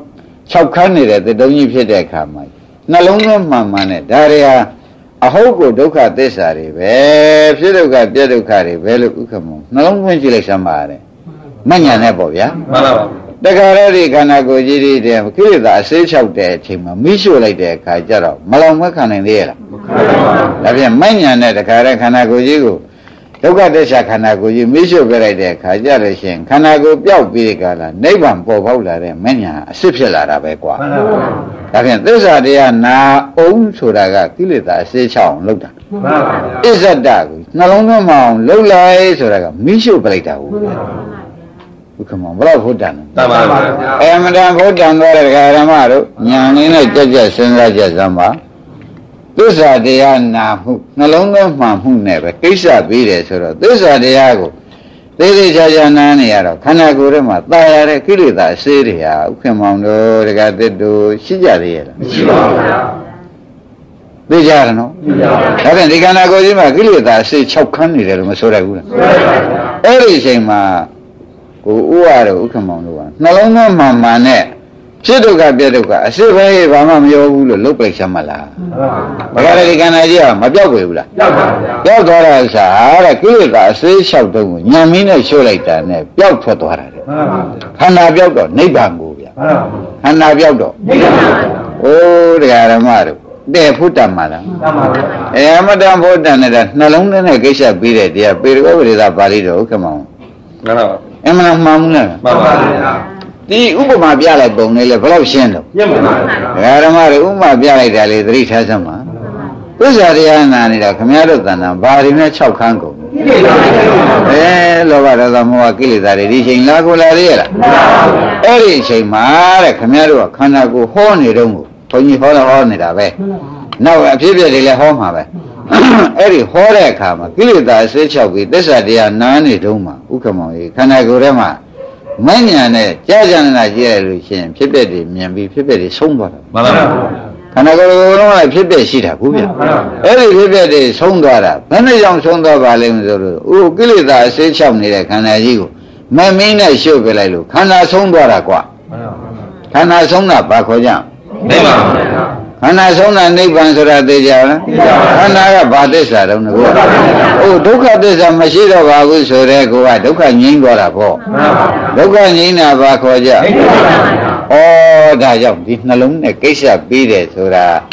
6ခန်းနေတဲ့တုံးကြီးဖြစ်တဲ့အခါမှာနှလုံးသွင်းမှန်မှန်နဲ့ဒါတွေဟာအဟုတ်ကိုဒုက္ခသစ္စာတွေပဲဖြစ်ဒုက္ခပြည့်ဒုက္ခတွေပဲလို့ဥက္ကမောနှလုံးသွင်းကြည့်လိုက်စမ်းပါတဲ့မညံနဲ့ပေါ့ဗျာမှန်ပါပါတခါတည်းဒီခန္ဓာကိုယ်ကြီးတွေတဲ့ကိလေသာအစေးလျှောက်တဲ့အချိန်မှာမိရှို့လိုက်တဲ့အခါကျတော့မလောင်မခံနိုင်သေးရလားမခံပါဘူးဒါပြန်မညံနဲ့တခါတည်းခန္ဓာကိုယ်ကြီးကိုဒုက္ခသစ္စာခန္ဓာကိုယ်ကြီးမိရှို့ပြလိုက်တဲ့အခါကျလို့ရှိရင်ခန္ဓာကိုယ်ပျောက်ပြီးတဲ့ကာလနိဗ္ဗာန်ပေါ်ပေါက်လာတဲ့မညံအစစ်ဖြစ်လာတာပဲကွာမှန်ပါဘူးဒါပြန်သစ္စာတရားနာအောင်ဆိုတာကကိလေသာအစေးချောင်းလုပ်တာမှန်ပါဘူးအစ္ဆဒကိုနှလုံးသွင်းမအောင်လှုပ်လိုက်ဆိုတာကမိရှို့ပြလိုက်တာဟုတ်ဗျာဥက္ကမောဘလောက်ဘုဒ္ဓံတန်ပါပါအမတန်ဘုဒ္ဓံသွားတဲ့ဓမ္မတို့ညာနေနဲ့ကြက်ကြက်စဉ်းစားကြစမ်းပါသစ္စာတရားနာမှုနှလုံးသွင်းမှန်မှုနဲ့ပဲကိစ္စပြီးတယ်ဆိုတော့သစ္စာတရားကိုသေးသေးချာချာနားနေရတော့ခန္ဓာကိုယ်ထဲမှာတာယာတဲ့ကိလေသာအစေးတွေဟာဥက္ကမောင်တို့ဒကာသစ်တို့ရှိကြသေးရဲ့လားမရှိပါဘူးဗျာသိကြရနော်ဒါဖြင့်ဒီခန္ဓာကိုယ်ကြီးမှာကိလေသာအစေး6ခန်းနေတယ်လို့မဆိုရဘူးလားဆိုရပါဘူးအဲ့ဒီအချိန်မှာကိုဥရတို့ဥက္ကမောင်တို့ကနှလုံးသွင်းမှန်မှန်နဲ့ဖြစ်ဒုက္ခပြဒုက္ခအစစ်ပဲဘာမှမပြောဘူးလို့လုတ်ပိတ်ချမလားဘာကလေးဒီကံကြီးကမပြောက်ဘူးလားပြောက်ပါဗျာပြောက်သွားတာဥစ္စာတဲ့ကိလေသာအစေးလျှောက်တုံးကိုညံမင်းနဲ့ရှို့လိုက်တာနဲ့ပြောက်ထွက်သွားတာတဲ့ခန္ဓာပြောက်တော့နိဗ္ဗာန်ကိုဗျာခန္ဓာပြောက်တော့နိဗ္ဗာန်အိုးတရားဓမ္မတို့တဲ့ဖုတ္တမှာလားမှန်ပါဗျာမတန်ဖုတ္တနဲ့နှလုံးသွင်းတဲ့ကိစ္စပြီးတဲ့တရားပေရဂဝိရိသပါဠိတော်ဥက္ကမောင်မှန်ပါအမှန်မှန်မှုနဲ့မှန်ပါဗျာဒီဥပမာပြလိုက်ပုံလေးလေဘယ်လောက်ရှင်းတော့ရှင်းပါဗျာဓမ္မတွေဥပမာပြလိုက်တာလေသတိထားစမ်းပါသစ္စာတရားနာနေတာခမည်းတော်တဏ္ဍာဘာတွေနဲ့6ခန်းကုန်လောဘဒေါသမောဟကိလေသာတွေဒီချိန်လာကိုလာသေးရလားအဲ့ဒီအချိန်မှာတဲ့ခမည်းတော်ကခန္ဓာကိုယ်ဟောနေတော့ကိုဘုန်းကြီးဟောနေတာပဲနောက်အဖြစ်အပျက်တွေလည်းဟောမှာပဲအဲ့ဒီဟောတဲ့အခါမှာကိလေသာဆွဲချောက်ပြီးသစ္စာတရားနားနေတုံးမှာဥက္ကမောင်ကြီးခန္ဓာကိုယ်ထဲမှာမဉ္ဇဏ်နဲ့ကြာကြာနာကြည့်ရလို့ရှိရင်ဖြစ်ပျက်တွေမြင်ပြီးဖြစ်ပျက်တွေဆုံးသွားတာမှန်ပါပါခန္ဓာကိုယ်လုံးကဖြစ်ပျက်ရှိတာဘူးဗျအဲ့ဒီဖြစ်ပျက်တွေဆုံးသွားတာဘယ်နဲ့ကြောင့်ဆုံးသွားပါလဲဆိုတော့ဥကိလေသာအစေးချောက်နေတဲ့ခန္ဓာကြီးကိုမမင်းနဲ့ရှုပ်ပြလိုက်လို့ခန္ဓာဆုံးသွားတာကွာခန္ဓာဆုံးတာဘာခေါ်ကြနိဗ္ဗာန်ခန္ဓာဆုံးတာနိဗ္ဗာန်ဆိုတာသိကြလားခန္ဓာကဘာသစ္စာတုံးလဲဒုက္ခသစ္စာမရှိတော့ပါဘူးဆိုတဲ့ကိုကဒုက္ခငြိမ်းသွားတာပေါ့ဒုက္ခငြိမ်းတာဘာခေါ်ကြဩဒါကြောင့်ဒီနှလုံးနဲ့ကိစ္စပြီးတယ်ဆိုတာ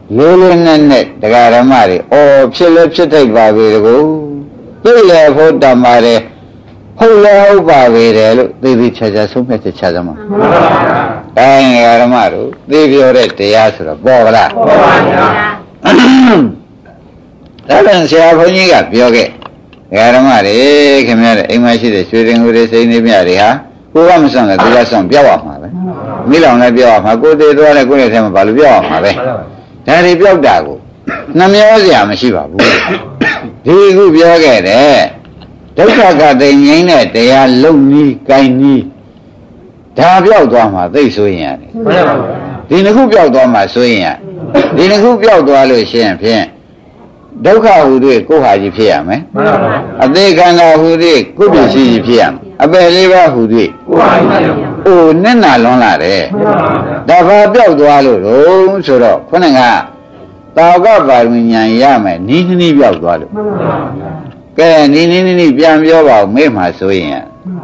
လေးလေးနက်နက်တရားဓမ္မတွေအော်ဖြစ်လဲဖြစ်ထိုက်ပါပြီကိုသိလေဖို့တမတယ်ဟုတ်လဲဟုတ်ပါပြီတယ်လို့သိသိချာချာဆုံးဖြတ်ချက်ချကြမှာတိုင်းတရားဓမ္မတို့သိပြောတဲ့တရားဆိုတော့ပေါ်လားပေါ်ပါဗျာဒါပြန်ဆရာဘုန်းကြီးကပြောခဲ့တရားဓမ္မတွေခင်ဗျားတဲ့အိမ်မရှိတဲ့ရွှေရင်ကိုယ်တွေစိတ်နေမြတွေဟာကိုကမဆောင်လဲသူကဆောင်ပြောက်ရမှာပဲမိလောင်လည်းပြောက်ရမှာကိုသေးသွားလဲကိုယ့်ရဲ့ထဲမှာဘာလို့ပြောက်ရမှာပဲဒါတွေပြောက်တာကိုနှမျောစရာမရှိပါဘူးဒီခုပြောခဲ့တဲ့ဒုက္ခကတိငိမ့်တဲ့တရားလုံနီးကိုင်းနီးဒါပြောက်သွားမှာသိဆိုရင်ရတယ်ဒီနှစ်ခုပြောက်သွားမှာဆိုရင်ဒီနှစ်ခုပြောက်သွားလို့ရှိရင်ဖြင့်ဒုက္ခဟူ၍ကိုယ်ဟာကြီးဖြစ်ရမယ်အသေးခန္ဓာဟူ၍ကိုယ်ပစ္စည်းကြီးဖြစ်ရမယ်အပယ်လေးပါးဟူ၍ကိုယ်ဟာကြီးဖြစ်ရမယ်အိုနဲ့နာလွန်လာတယ်ဒါဘာပြောက်သွားလို့တော့ဆိုတော့ခုနကတာဝကပါရမီဉာဏ်ရမယ်နီးနီးပြောက်သွားလို့ကဲနီးနီးပြန်ပြောပါဦးမေ့မှာဆိုရင်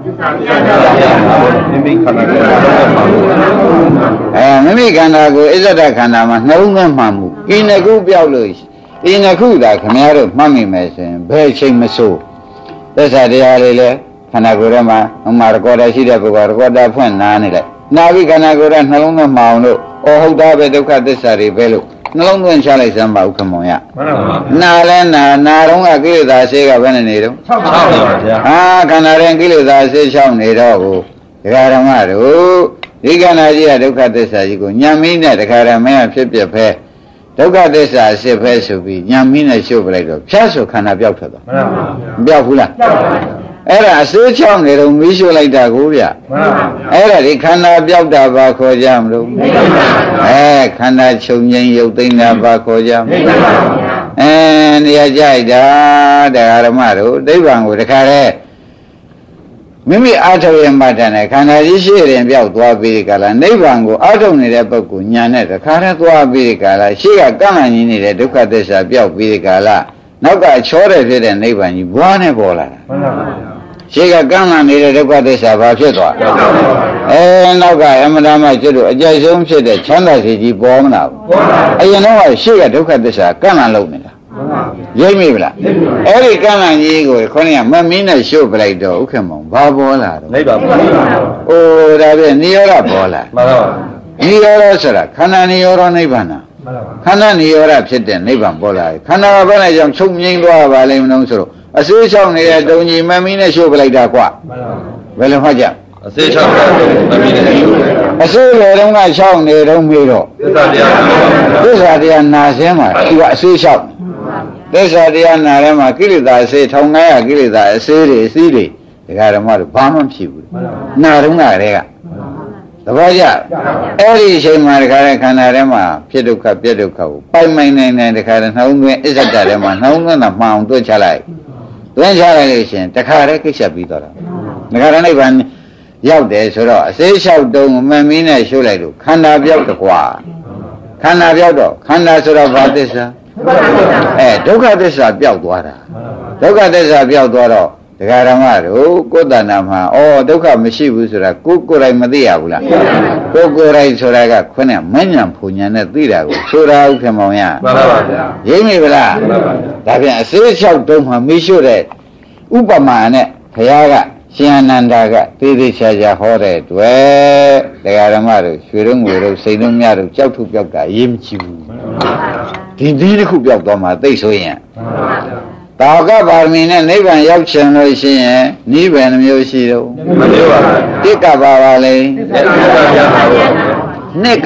မိမိခန္ဓာကိုအစ္ဆဒခန္ဓာမှာနှလုံးသွင်းမှမှုဒီနှစ်ခုပြောက်လို့ဒီနှစ်ခုသာခင်ဗျားတို့မှတ်မိမယ်ဆိုရင်ဘယ်ချိန်မဆိုးသစ္စာတရားလေးလဲခန္ဓာကိုယ်ထဲမှာဥမာရကောတာရှိတဲ့ပုဂ္ဂိုလ်ရကောတာဖွင့်နားနေလိုက်နာပြီးခန္ဓာကိုယ်ထဲနှလုံးသွင်းမှအောင်လို့ဩဟုတ်တာပဲဒုက္ခသစ္စာတွေပဲလို့နှလုံးသွင်းချလိုက်စမ်းပါဥက္ကမောင်ရနာလဲနာတော့ကကိလေသာဆေးကဘယ်နဲ့နေတော့6ပါဗျာဟာခန္ဓာရင်ကိလေသာဆေး6နေတော့ကိုဒကာဓမ္မတို့ဒီခန္ဓာကြီးကဒုက္ခသစ္စာကြီးကိုညံမင်းနဲ့ဒကာဓမ္မကဖြစ်ပြဖဲဒုက္ခသစ္စာအစစ်ဖဲဆိုပြီးညံမင်းနဲ့ရှုပ်ပလိုက်တော့ဖြတ်ဆိုခန္ဓာပြောက်ထွက်သွားမပြောက်ဘူးလားပြောက်ပါဘူးအဲ့ဒါအစိုး6နေတော့မီးရှို့လိုက်တာကိုဗျအဲ့ဒါဒီခန္ဓာပြောက်တာဘာခေါ်ကြမလို့ခန္ဓာချုပ်ငြိမ်းရုပ်သိမ်းတာဘာခေါ်ကြမလို့နေရာကြိုက်တာတရားဓမ္မတို့ဒိဗ္ဗံကိုတခါတည်းမိမိအာထုရမှတ်တဲ့ခန္ဓာကြီးရှိရင်ပြောက်သွားပြီးဒီကလာနိဗ္ဗာန်ကိုအာထုနေတဲ့ပုဂ္ဂိုလ်ညာနဲ့တခါတည်းသွားပြီးဒီကလာရှိကကန့်လန့်ကြီးနေတဲ့ဒုက္ခသစ္စာပြောက်ပြီးဒီကလာနောက်ကချောတဲ့ဖြစ်တဲ့နိဗ္ဗာန်ကြီးဘွားနဲ့ပေါ်လာတာရှိကကန့်လန့်နေတဲ့ဒုက္ခသစ္စာဘာဖြစ်သွားနောက်ကအမနာမကျွတ်လို့အကြိုက်ဆုံးဖြစ်တဲ့ချမ်းသာစီကြီးပေါ်မလာဘူးအရင်တော့ရှိကဒုက္ခသစ္စာကန့်လန့်လုံးနေတာရိပ်မိဗလားအဲ့ဒီကန့်လန့်ကြီးကိုခေါင်းကမမင်းနဲ့ရှုပ်ပလိုက်တော့ဥက္ကမောင်ဘာပေါ်လာတော့နိဗ္ဗာန်ပေါ်လာအိုးဒါပြန်နိရောဓပေါ်လာမှန်ပါပါနိရောဓဆိုတာခန္ဓာနိရောဓနိဗ္ဗာန်ခန္ဓာနိရောဓဖြစ်တဲ့နိဗ္ဗာန်ပေါ်လာတယ်ခန္ဓာဘယ်နဲ့ကြောင့်ချုပ်ငြိမ်းသွားပါလိမ့်မလို့ဆိုတော့အစိုး6နေတဲ့တုံကြီးမမင်းနဲ့ရှုပ်ပလိုက်တာကွဘယ်လိုမှကြအစိုး6မမင်းနဲ့ရှုပ်အစိုးလေတုန်းက6နေတုန်းမေးတော့သစ္စာတရားနာစင်းမှာသူကအစိုး6သစ္စာတရားနာထဲမှာကိလေသာအစေ1900ကိလေသာအစေတွေအစည်းတွေဒကာဓမ္မတို့ဘာမှဖြစ်ဘူးနာတုန်းကတည်းကသဘောကျအဲ့ဒီအချိန်မှာတခါတည်းခန္ဓာထဲမှာဖြစ်ဒုက္ခပြက်ဒုက္ခကိုပိုင်မိုင်နိုင်တခါတည်းနှောင်းသွင်းအစ္ဆဒထဲမှာနှောင်းသွင်းတာမှအောင်တွဲချလိုက်တွဲချလိုက်လို့ရှင်တခါတည်းကိစ္စပြီးသွားတာဒကာရနိဗ္ဗာန်ရောက်တယ်ဆိုတော့အစေးလျှောက်တုံးမမင်းနဲ့ရှုလိုက်လို့ခန္ဓာပြောက်တကွာခန္ဓာပြောက်တော့ခန္ဓာဆိုတော့ဘာသစ္စာဒုက္ခသစ္စာပြောက်သွားတာဒုက္ခသစ္စာပြောက်သွားတော့ဒကာဓမ္မတို့ကိုယ်တဏ္ဍာမှာဒုက္ခမရှိဘူးဆိုတာကိုယ်တိုင်မသိရဘူးလားကိုယ်တိုင်ဆိုတာကခွနဲ့မဉ္ဇဉ်ဖူဉ္ဇဉ်နဲ့သိတာကိုဆိုတာဥက္ကမောင်ရမှန်ပါပါဗျာရိပ်မိဗလားမှန်ပါပါဒါပြန်အစေးလျှောက်တုံးမှာမိရှုတဲ့ဥပမာနဲ့ဘုရားကရှင်အနန္ဒာကသေသေးချာချာဟောတဲ့တွေ့ဒကာဓမ္မတို့ရွှေတို့ငွေတို့စိန်တို့မြတို့ကြောက်ထုပြောက်တာရေးမကြည့်ဘူးဒီတစ်ခုပြောက်သွားမှသိဆိုရင်တာဝကပါရမီနဲ့နိဗ္ဗာန်ရောက်ချင်လို့ရှိရင်နိဗ္ဗာန်မျိုးရှိတော့မမျိုးပါဘူးတိကပါပါလေနှစ်က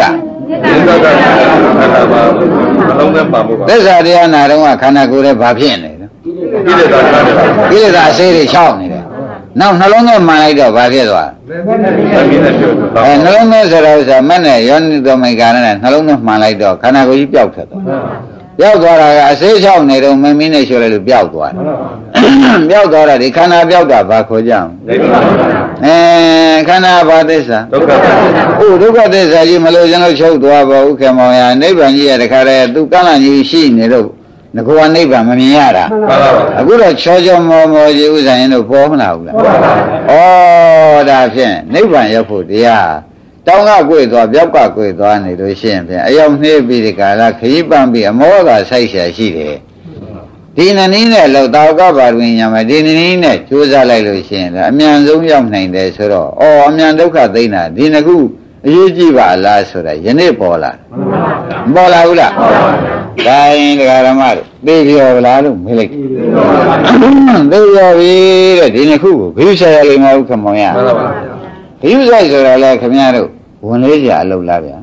သစ္စာတရားနာတော့ခန္ဓာကိုယ်ရဲ့ဘာဖြစ်နေလဲကိလေသာအစေးတွေ6နေတယ်နောက်နှလုံးသွင်းမှန်လိုက်တော့ဘာဖြစ်သွားနှလုံးသွင်းဆိုတော့ဥစ္စာမနဲ့ယောနိသောမိကာနဲ့နှလုံးသွင်းမှန်လိုက်တော့ခန္ဓာကိုယ်ကြီးပျောက်ထွက်သွားပျောက်သွားတာကအစေး6နေတော့မင်းနဲ့ရှုလိုက်လို့ပျောက်သွားတယ်ပျောက်သွားတာဒီခန္ဓာပျောက်တာဘာခေါ်ကြအောင်ခန္ဓာဘာသစ္စာဒုက္ခသစ္စာဒုက္ခသစ္စာကြီးမလို့ကျွန်တော်ချုပ်သွားပါဥက္ကမောင်ရနိဗ္ဗာန်ကြီးရတခါတည်းသူကန့်လန့်ကြီးရှိနေတော့ငါကနိဗ္ဗာန်မမြင်ရတာအခုတော့ချောချောမောမောကြီးဥစ္စာရင်တို့ပေါ်မလာဘူးလားဩဒါဖြင့်နိဗ္ဗာန်ရောက်ဖို့တရားတောင်းကကိုယ်သွားပြောက်ကကိုယ်သွားနေလို့ရှိရင်ဖြင့်အယောက်နှေးပြီးဒီကာလခရီးပန်းပြီးအမောသာဆိုင်ရှာရှိတယ်ဒီနည်းနဲ့လောက်တာကပါတွင်ညာမဒီနည်းနဲ့ကြိုးစားလိုက်လို့ရှိရင်အမြန်ဆုံးရောက်နိုင်တယ်ဆိုတော့အမြန်ဒုက္ခသိမ့်တာဒီနှစ်ခုအရေးကြီးပါလားဆိုတာယနေ့ပေါ်လာမပေါ်လာဘူးလားဒါရင်ဒကာရမတို့သိပြောလားလို့မေးလိုက်သိပြောပြီတဲ့ဒီနှစ်ခုကိုဘိဥဆိုင်ရလိမ့်မဟုတ်ခမောင်ရဘိဥဆိုင်ဆိုတာလဲခင်ဗျားတို့ဝင်လေးကြအလုပ်လားဗျာ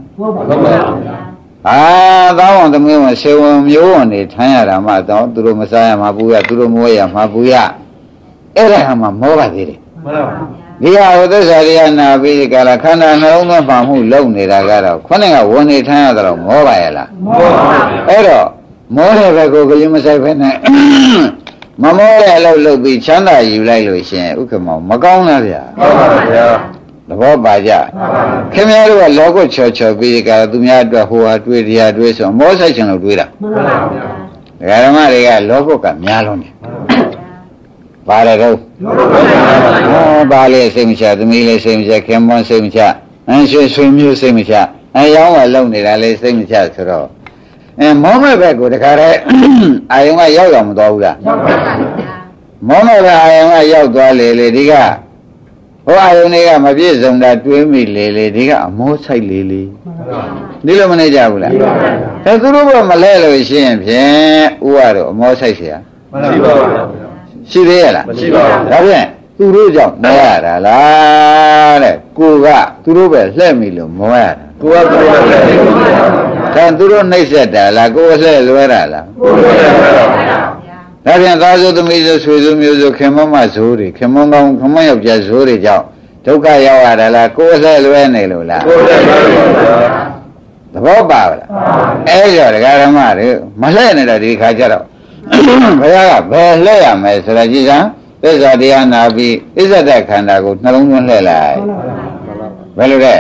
သားဝန်သမီးဝန်ဆေဝန်မျိုးဝန်တွေထမ်းရတာမှတော့သူတို့မစားရမှာပူရသူတို့မွေးရမှာပူရအဲ့ဒါမှမောပါသေးတယ်ဒီဟာဟိုသစ္စာတရားနာပြီးကြလားခန္ဓာနှလုံးသွင်းပါမှုလုံနေတာကတော့ခொနဲ့ကဝန်နေထမ်းရတော့မောပါရဲ့လားမောပါဘူးအဲ့တော့မောတဲ့ဘက်ကိုကလေးမဆိုင်ဖက်နဲ့မမောတဲ့အလုပ်လုပ်ပြီးချမ်းသာယူလိုက်လို့ရှင်ဥက္ကမောမကောင်းလားဗျာမှန်ပါဗျာသဘောပါကြခင်ဗျားတို့ကလောကချော်ချော်ပြီးကြသူများအတွက်ဟိုဟာတွေးတရားတွေးဆိုမောဆိုင်ချင်လို့တွေးတာမှန်ပါဗျာဓမ္မတွေကလောကကများလုံးတယ်ဘာလဲတော့ဘာလဲစိတ်မချသမီးလေးစိတ်မချခင်မွန်းစိတ်မချရွှေမျိုးစိတ်မချရောင်းကလုံနေတာလေးစိတ်မချဆိုတော့မောမဲ့ဘက်ကိုတခါတည်းအာယုံကရောက်ရောက်မသွားဘူးလားမောမဲ့ဘက်အာယုံကရောက်သွားလေဒီကဟိုအာယုန်တွေကမပြည့်စုံတာတွေးမိလေဒီကအမောဆိုင်လေဒီလိုမနေကြဘူးလားအဲသူတို့ကမလဲလို့ရှိရင်ဖြင့်ဥရတော့အမောဆိုင်เสียမရှိပါဘူးရှိသေးရလားမရှိပါဘူးဒါဖြင့်သူတို့ကြောင့်မောရတာလားတဲ့ကိုကသူတို့ပဲလှဲ့မိလို့မောရတာကိုကသူတို့ပဲလှဲ့မိလို့ဒါသူတို့နှိပ်စက်တာလားကိုယ်လှဲ့လွဲတာလားကိုယ်လှဲ့လွဲတာဒါပြန်သားစုသမီးစုဆွေစုမျိုးစုခင်မမဇိုးတွေခင်မကောင်းခမယောက်ျားဇိုးတွေကြောင့်ဒုက္ခရောက်ရတာလားကိုယ်လှဲ့လွဲနေလို့လားကိုယ်လှဲ့လွဲပါသဘောပါလားအဲ့ကြောဒကာဓမ္မတွေမလှဲ့နေတော့ဒီခါကျတော့ဘုရားကဘယ်လှဲ့ရမယ်ဆိုတာကြည်စမ်းသစ္စာတရားနာပြီးအစ္ဆဒခန္ဓာကိုနှလုံးသွင်းလှဲ့လိုက်ဘယ်လိုလဲ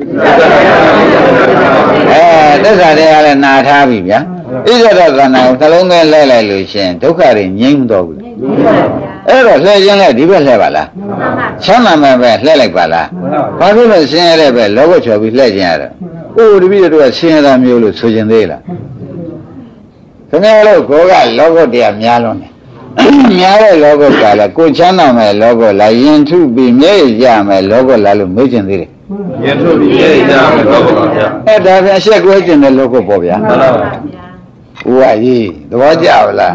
သစ္စာတရားလည်းနာထားပြီဗျာဣဇဒခန္ဓာကိုနှလုံးသွင်းလှဲ့လိုက်လို့ရှင်ဒုက္ခတွေငြိမ်းမတော့ဘူးအဲ့တော့လှဲ့ခြင်းလဲဒီဘက်လှဲ့ပါလားချမ်းသာမဲ့ပဲလှဲ့လိုက်ပါလားဘာဖြစ်လို့ဆင်းရဲတဲ့ပဲလောဘချော်ပြီးလှဲ့ခြင်းရတာအိုးတပည့်တို့ကဆင်းရဲတာမျိုးလို့ဆိုခြင်းသေးလားခင်ဗျားတို့ကိုကလောဘတရားများလွန်းတယ်များတဲ့လောဘကလည်းကိုချမ်းသာမဲ့လောဘလားယင်ထုပြီးမြဲရမယ်လောဘလားလို့မေးခြင်းသေးတယ်ယင်ထုပြီးမြဲရမယ်လောဘပါဗျာအဲ့ဒါပြန်ရှက်ကွဲခြင်းတဲ့လောဘပေါ့ဗျာမှန်ပါပါဥဝကြီးသဘောကျလား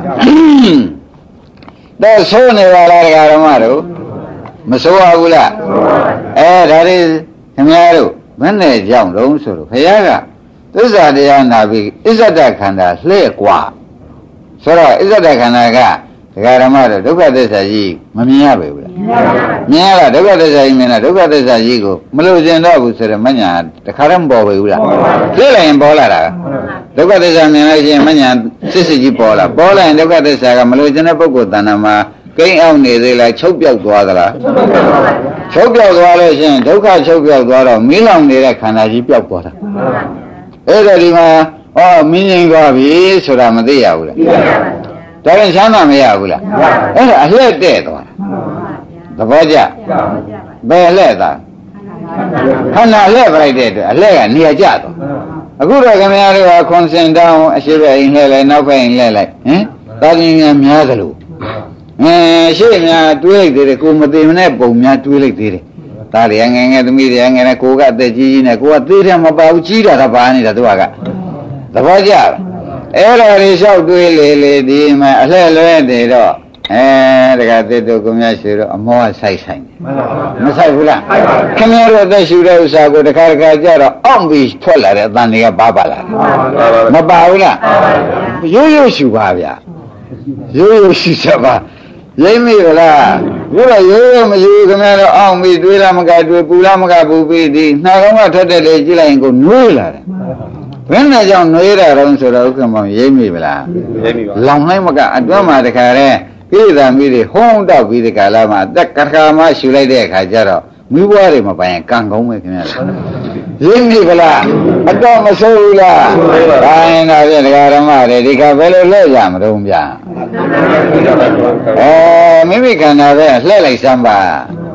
တော့ဆိုးနေပါလားဓမ္မတို့မဆိုးပါဘူးလားဒါတွေခင်ဗျားတို့မနဲ့ကြောင့်လုံးဆိုတော့ခရကသစ္စာတရားနာပြီးအစ္ဆဒခန္ဓာလှဲ့กว่าဆိုတော့အစ္ဆဒခန္ဓာကဒကာဓမ္မတို့ဒုက္ခသစ္စာကြီးမမြင်ရပါဘူးလားမြင်ရတာဒုက္ခသစ္စာကြီးမြင်တာဒုက္ခသစ္စာကြီးကိုမလို့ကျင်တော့ဘူးဆိုတော့မညာတခါတော့မပေါ်ဘူးလားသိလိုက်ရင်ပေါ်လာတာဒုက္ခသစ္စာမြင်လို့ရှိရင်မညာစစ်စစ်ကြီးပေါ်လာပေါ်လာရင်ဒုက္ခသစ္စာကမလို့ကျင်တဲ့ပုဂ္ဂိုလ်တဏ္ဍာမှာကိန်းအောင်နေသေးလားချုပ်ပြောက်သွားသလားချုပ်ပြောက်သွားလို့ရှိရင်ဒုက္ခချုပ်ပြောက်သွားတော့မီးလောင်နေတဲ့ခန္ဓာကြီးပြောက်သွားတာအဲ့ဒါဒီမှာမင်းငြိမ်သွားပြီဆိုတာမသိရဘူးလားဒါရင်ချမ်းသာမရဘူးလားအဲ့ဒါအလှဲ့တဲ့သွားသဘောကျဘယ်လှဲ့သားခန္ဓာလှဲ့ပလိုက်တဲ့အတွက်အလှဲ့ကနေရာကျသွားအခုတော့ခင်ဗျားတို့ကခွန်စင်တောင်းအရှိဘက်အိမ်လှဲ့လိုက်နောက်ဘက်အိမ်လှဲ့လိုက်တာကြီးများသလိုရှေ့များတွေးလိုက်သေးတယ်ကိုမသိမနဲ့ပုံများတွေးလိုက်သေးတယ်ဒါတွေငယ်ငယ်သမီးတွေငယ်နဲ့ကိုကအသက်ကြီးကြီးနဲ့ကိုကသေးတယ်မပါဘူးကြီးတာကပါနေတာသူကသဘောကျလားအဲ့ဒါတွေလျှောက်တွေးလေဒီမှာအလှဲ့လွဲတယ်တော့တကယ်တစ်တို့ကိုမြတ်ရှိတော့အမောကဆိုင်တယ်မဆိုင်ဘူးလားခင်ဗျားတို့အသက်ရှူတဲ့ဥစ္စာကိုတခါတခါကြတော့အောင့်ပြီးထွက်လာတဲ့အတန်တွေကပါလာမပါဘူးလားရိုးရိုးရှူပါဗျာရိုးရိုးရှူချက်ပါရိမ့်မိလားဘုရားရိုးရိုးမရှူခင်ဗျားတို့အောင့်ပြီးတွေးလားမကတွေးပူလားမကပူပြီးဒီနှာခေါင်းကထွက်တဲ့လေကြည့်လိုက်ရင်ကိုနွေးလာတယ်ဘယ်နဲ့ကြောင့်နွေးတာတော့ဆိုတော့ဥက္ကမောင်ရိမ့်မိဗလားရိမ့်မိပါလောင်လိုက်မကအတွင်းမှာတခါတည်းကိလေသာမိတွေဟုံးတောက်ပြီးဒီကာလမှာအသက်ကတခါမှရှူလိုက်တဲ့အခါကျတော့မိဘွားတွေမပိုင်ကံကောင်းပဲခင်ဗျာရိမ့်မိဗလားအတော့မဆိုးဘူးလားဒါရင်တော့ပြဒကာဓမ္မတွေဒီကဘယ်လိုလဲရမလို့ဗျာမိမိခန္ဓာပဲလှည့်လိုက်စမ်းပါ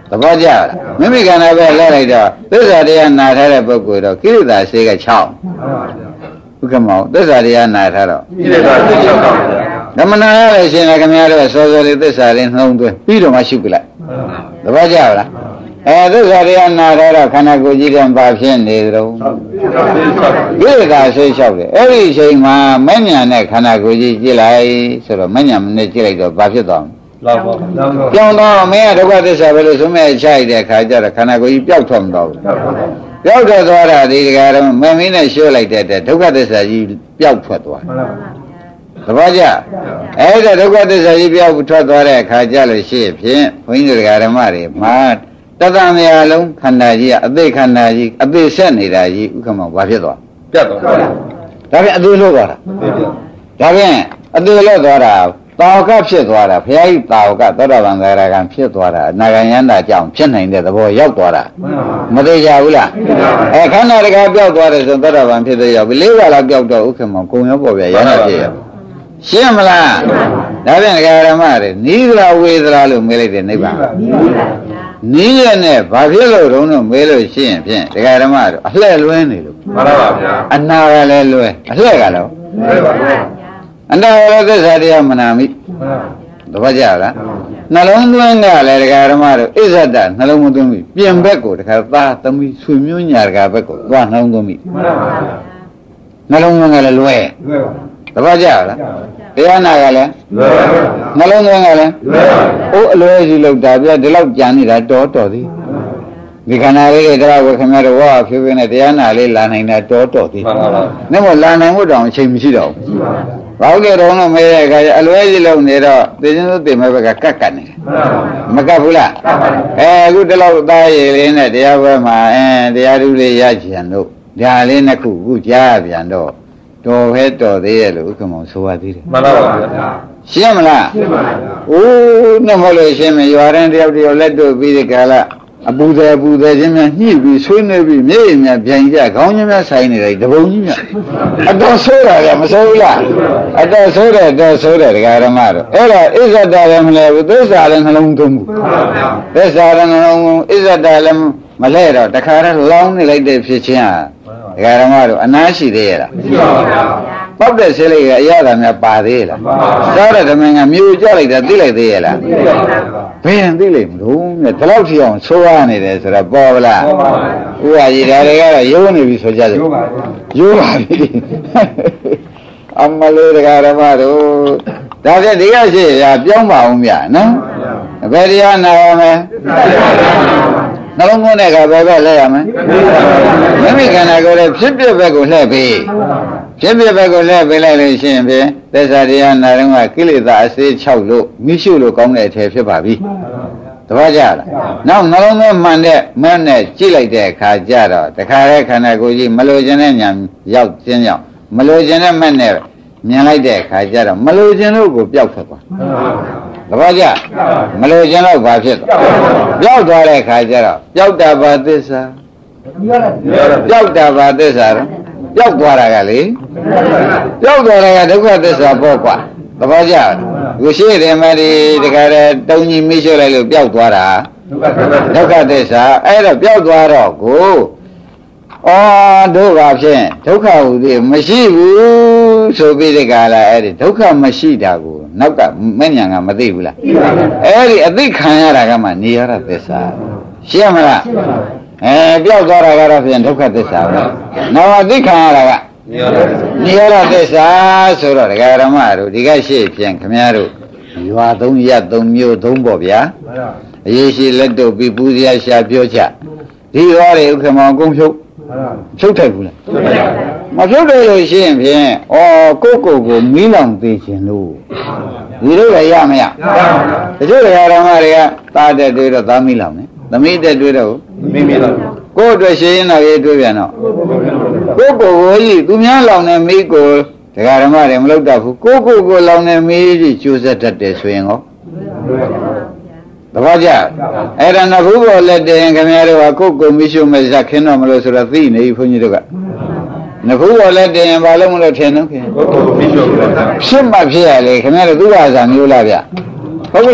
သဘောကျလားမိမိခန္ဓာပဲလဲလိုက်တော့သစ္စာတရားနာထားတဲ့ပုဂ္ဂိုလ်တော့ကိလေသာစေက6ဥက္ကမောသစ္စာတရားနာထားတော့ကိလေသာစေ6ပါဗျာဓမ္မနာရလည်းရှင်လည်းခင်ဗျားတို့စောစောလေးသစ္စာလေးနှုံးသွင်းပြီးတော့မှရှုကြလိုက်သဘောကျလားသစ္စာတရားနာထားတော့ခန္ဓာကိုယ်ကြီးကဘာဖြစ်နေသလဲကိလေသာဆေးလျှောက်တယ်အဲ့ဒီအချိန်မှာမဉ္ဇဏ်နဲ့ခန္ဓာကိုယ်ကြီးကြည့်လိုက်ဆိုတော့မဉ္ဇဏ်နဲ့ကြည့်လိုက်တော့ဘာဖြစ်သွားလဲလောက်ပါပြောင်းတော့မင်းကဒုက္ခသစ္စာပဲလို့ဆိုမဲ့ခြိုက်တဲ့ခါကျတော့ခန္ဓာကိုယ်ကြီးပျောက်ထွက်မတော့ဘူးပျောက်ထွက်သွားတာဒီကရမမင်းနဲ့ရှင်းလိုက်တဲ့ဒုက္ခသစ္စာကြီးပျောက်ထွက်သွားသဘောကျအဲ့ဒါဒုက္ခသစ္စာကြီးပျောက်ထွက်သွားတဲ့အခါကျလို့ရှိဖြင့်ဘုန်းကြီးတို့ဓမ္မတွေမှာတသံမြာလုံးခန္ဓာကြီးကအသိခန္ဓာကြီးအသိဆက်နေတာကြီးဥက္ကမောဘာဖြစ်သွားပြတ်သွားဒါပြန်အသိလို့သွားတာဒါပြန်အသိလို့သွားတာတာဝကဖြစ်သွားတာဘုရားကြီးတာဝကသောတာပန်သရဂံဖြစ်သွားတာအနာဂံယန္တာကြောင့်ဖြစ်နိုင်တဲ့သဘောရောက်သွားတာမသိကြဘူးလားခန္ဓာတကားပြောက်သွားတယ်ဆိုသောတာပန်ဖြစ်တဲ့ရောက်ပြီ၄ပါးလောက်ပြောက်တော့ဥက္ကမောကုံရောပေါ်ပြယန္တာဖြစ်ရရှင်းမလားဒါပြန်ဒကာဓမ္မတွေနိသရာဝေသရာလို့မေးလိုက်တယ်နိဗ္ဗာန်နီးရနဲ့ဘာဖြစ်လို့တုံးတော့မေးလို့ရှိရင်ဖြင့်ဒကာဓမ္မတို့အလှဲ့လွဲနေလို့မှန်ပါဗျာအနာကလည်းလွဲအလှဲ့ကလည်းမှန်ပါဗျာအနာကလည်းသစ္စာတရားမနာမိသဘောကျလားနှလုံးသွင်းကလည်းဒကာဓမ္မတို့ဣဇဒနှလုံးမသွင်းမိပြင်ဘက်ကိုဒကာသားသမီးဆွေမျိုးညာဒကာဘက်ကိုသွားနှလုံးသွင်းမိမှန်ပါဗျာနှလုံးသွင်းကလည်းလွဲသဘောကျလားတရားနာကလည်းနှလုံးသွင်းကလည်းအိုးအလွဲကြီးလောက်တာပြဒီလောက်ကြံနေတာတော်သေးဒီခန္ဓာလေးတွေတရားဝခင်ဗျားတို့ဝါဖြူဖြူနဲ့တရားနာလေးလာနိုင်တာတော်သေးမှန်ပါပါနဲ့မလာနိုင်ဖို့တောင်အချိန်မရှိတော့ဘူးဘာလို့လဲတော့မေးတဲ့အခါကျအလွဲကြီးလောက်နေတော့သိချင်းသိမဲ့ဘက်ကကတ်နေမကတ်ဘူးလားအခုဒီလောက်သားရည်လေးနဲ့တရားပွဲမှာတရားဓုလေးရကြံတို့ဒါလေးနှစ်ခုခုကြားပြန်တော့တော်ပဲတော်သေးရဲ့လို့ဥက္ကမောဆိုပါသေးတယ်မှန်ပါပါဗျာရှင်းမလားရှင်းပါဗျာအိုးနဲ့မဟုတ်လို့ရှင်းမယ်ရွာတိုင်းတယောက်လက်တို့ပြီးတဲ့ကာလအပူသေးချင်းများညှိပြီးဆွေးနွေးပြီးမြေရင်များပြန်ကြခေါင်းချင်းများဆိုင်နေတယ်တပုံကြီးများအတော်ဆိုးတာကမဆိုးဘူးလားအတော်ဆိုးတယ်ဒကာရမတို့အဲ့ဒါဣဇဒတာလည်းမလဲဘူးသစ္စာလည်းနှလုံးသွင်းဘူးသစ္စာလည်းနှလုံးဣဇဒတာလည်းမလဲတော့တခါတည်းလောင်းနေလိုက်တဲ့ဖြစ်ချင်းဟာဒကာရမတို့အနားရှိသေးရဲ့လားမရှိပါဘူးဗျာပောက်တဲ့ဆေးလေးကအရသာများပါသေးလားစားတဲ့ဓမင်းကမြို့ကြလိုက်တာသိလိုက်သေးရဲ့လားဘယ်ရင်သိလိမ့်မလို့မြတ်ဒီလောက်ထီအောင်ဆိုးရနေတယ်ဆိုတော့ပေါ်လားဥပါကြီးဒါတွေကတော့ရိုးနေပြီဆိုကြတယ်ရိုးပါပြီအမလေးဒကာရမတို့ဒါဖြင့်ဒီကရှိရပြောင်းပါအောင်ဗျာနော်ဘယ်တရားနာရမလဲနှလုံးသွင်းတဲ့ကဘယ်ဘက်လဲရမလဲမိမိခန္ဓာကိုယ်ရဲ့ဖြစ်ပြဘက်ကိုလှည့်ပြီးဖြစ်ပြဘက်ကိုလှည့်ပေးလိုက်လို့ရှိရင်ဖြင့်သစ္စာတရားနာတော့ကကိလေသာအစေး6လို့မိရှုလို့ကောင်းတဲ့အထည်ဖြစ်ပါပြီတပည့်ကြလားနောက်နှလုံးသွင်းမှန်တဲ့မဲနဲ့ကြည့်လိုက်တဲ့အခါကျတော့တခါတည်းခန္ဓာကိုယ်ကြီးမလိုချင်တဲ့ညာရောက်ခြင်းကြောင့်မလိုချင်တဲ့မဲနဲ့မြင်လိုက်တဲ့အခါကျတော့မလိုချင်လို့ကိုပျောက်ထွက်သွားသဘောကျမလိုချင်တော့ဘာဖြစ်သွားပျောက်သွားတဲ့အခါကျတော့ပျောက်တာဘာသစ္စာပျောက်တာဘာသစ္စာတော့ပျောက်သွားတာကလေပျောက်သွားတာကဒုက္ခသစ္စာပေါ့ကွာသဘောကျကိုရှိတယ်မဒီတခါတည်းတုံကြီးမိရှုလိုက်လို့ပျောက်သွားတာဒုက္ခသစ္စာအဲ့တော့ပျောက်သွားတော့ကိုတို့ကဖြင့်ဒုက္ခဟူသည်မရှိဘူးဆိုပြီးဒီကလာအဲ့ဒီဒုက္ခမရှိတာကိုနောက်ကမဉ္ဇဏ်ကမသိဘူးလားအဲ့ဒီအသိခံရတာကမှနေရတဲ့သစ္စာရှင်းမလားပျောက်သွားတာကတော့ဖြင့်ဒုက္ခသစ္စာပဲနောက်အသိခံရတာကနေရတဲ့သစ္စာဆိုတော့ဒကာရမတို့ဒီကရှိဖြင့်ခမည်းတော်ရွာ3ရက်3မျိုး3ပေါ့ဗျာအရေးရှိလက်တို့ပြီးပူဇော်ရှာပြောချဒီရွာတွေဥက္ကမောင်ကုန်းဖြုတ်ဖြုတ်ထိုက်ဘူးလားမဖြုတ်တယ်လို့ရှိရင်ဖြင့်ကိုမီးလောင်သေးခြင်းလို့ဒီလိုလည်းရမရတချို့ဓမ္မတွေကသားတဲ့တွေးတော့သားမီးလောင်တယ်သမီးတဲ့တွေးတော့မီးလောင်ကိုယ်အတွက်ရှင်းရင်တော့ရေးတွေးပြန်တော့ကိုကြီးသူများလောင်တဲ့မီးကိုဓမ္မတွေမလုပ်တတ်ဘူးကိုလောင်တဲ့မီးကြီးကျိုးဆက်တတ်တယ်ဆိုရင်ဟောသဘောကျအဲ့ဒါနဖူးပေါ်လက်တင်ခင်ဗျားတို့ကကိုမရှိမဲ့ဇက်ခင်းတော့မလို့ဆိုတော့သိနေပြီဘုန်းကြီးတို့ကနဖူးပေါ်လက်တင်ဘာလို့မလို့ထင်တော့ခင်ကိုမရှိဘူးဖြစ်မှဖြစ်ရလေခင်ဗျားတို့သူ့ဘာသာမျိုးလားဗျဟုတ်လား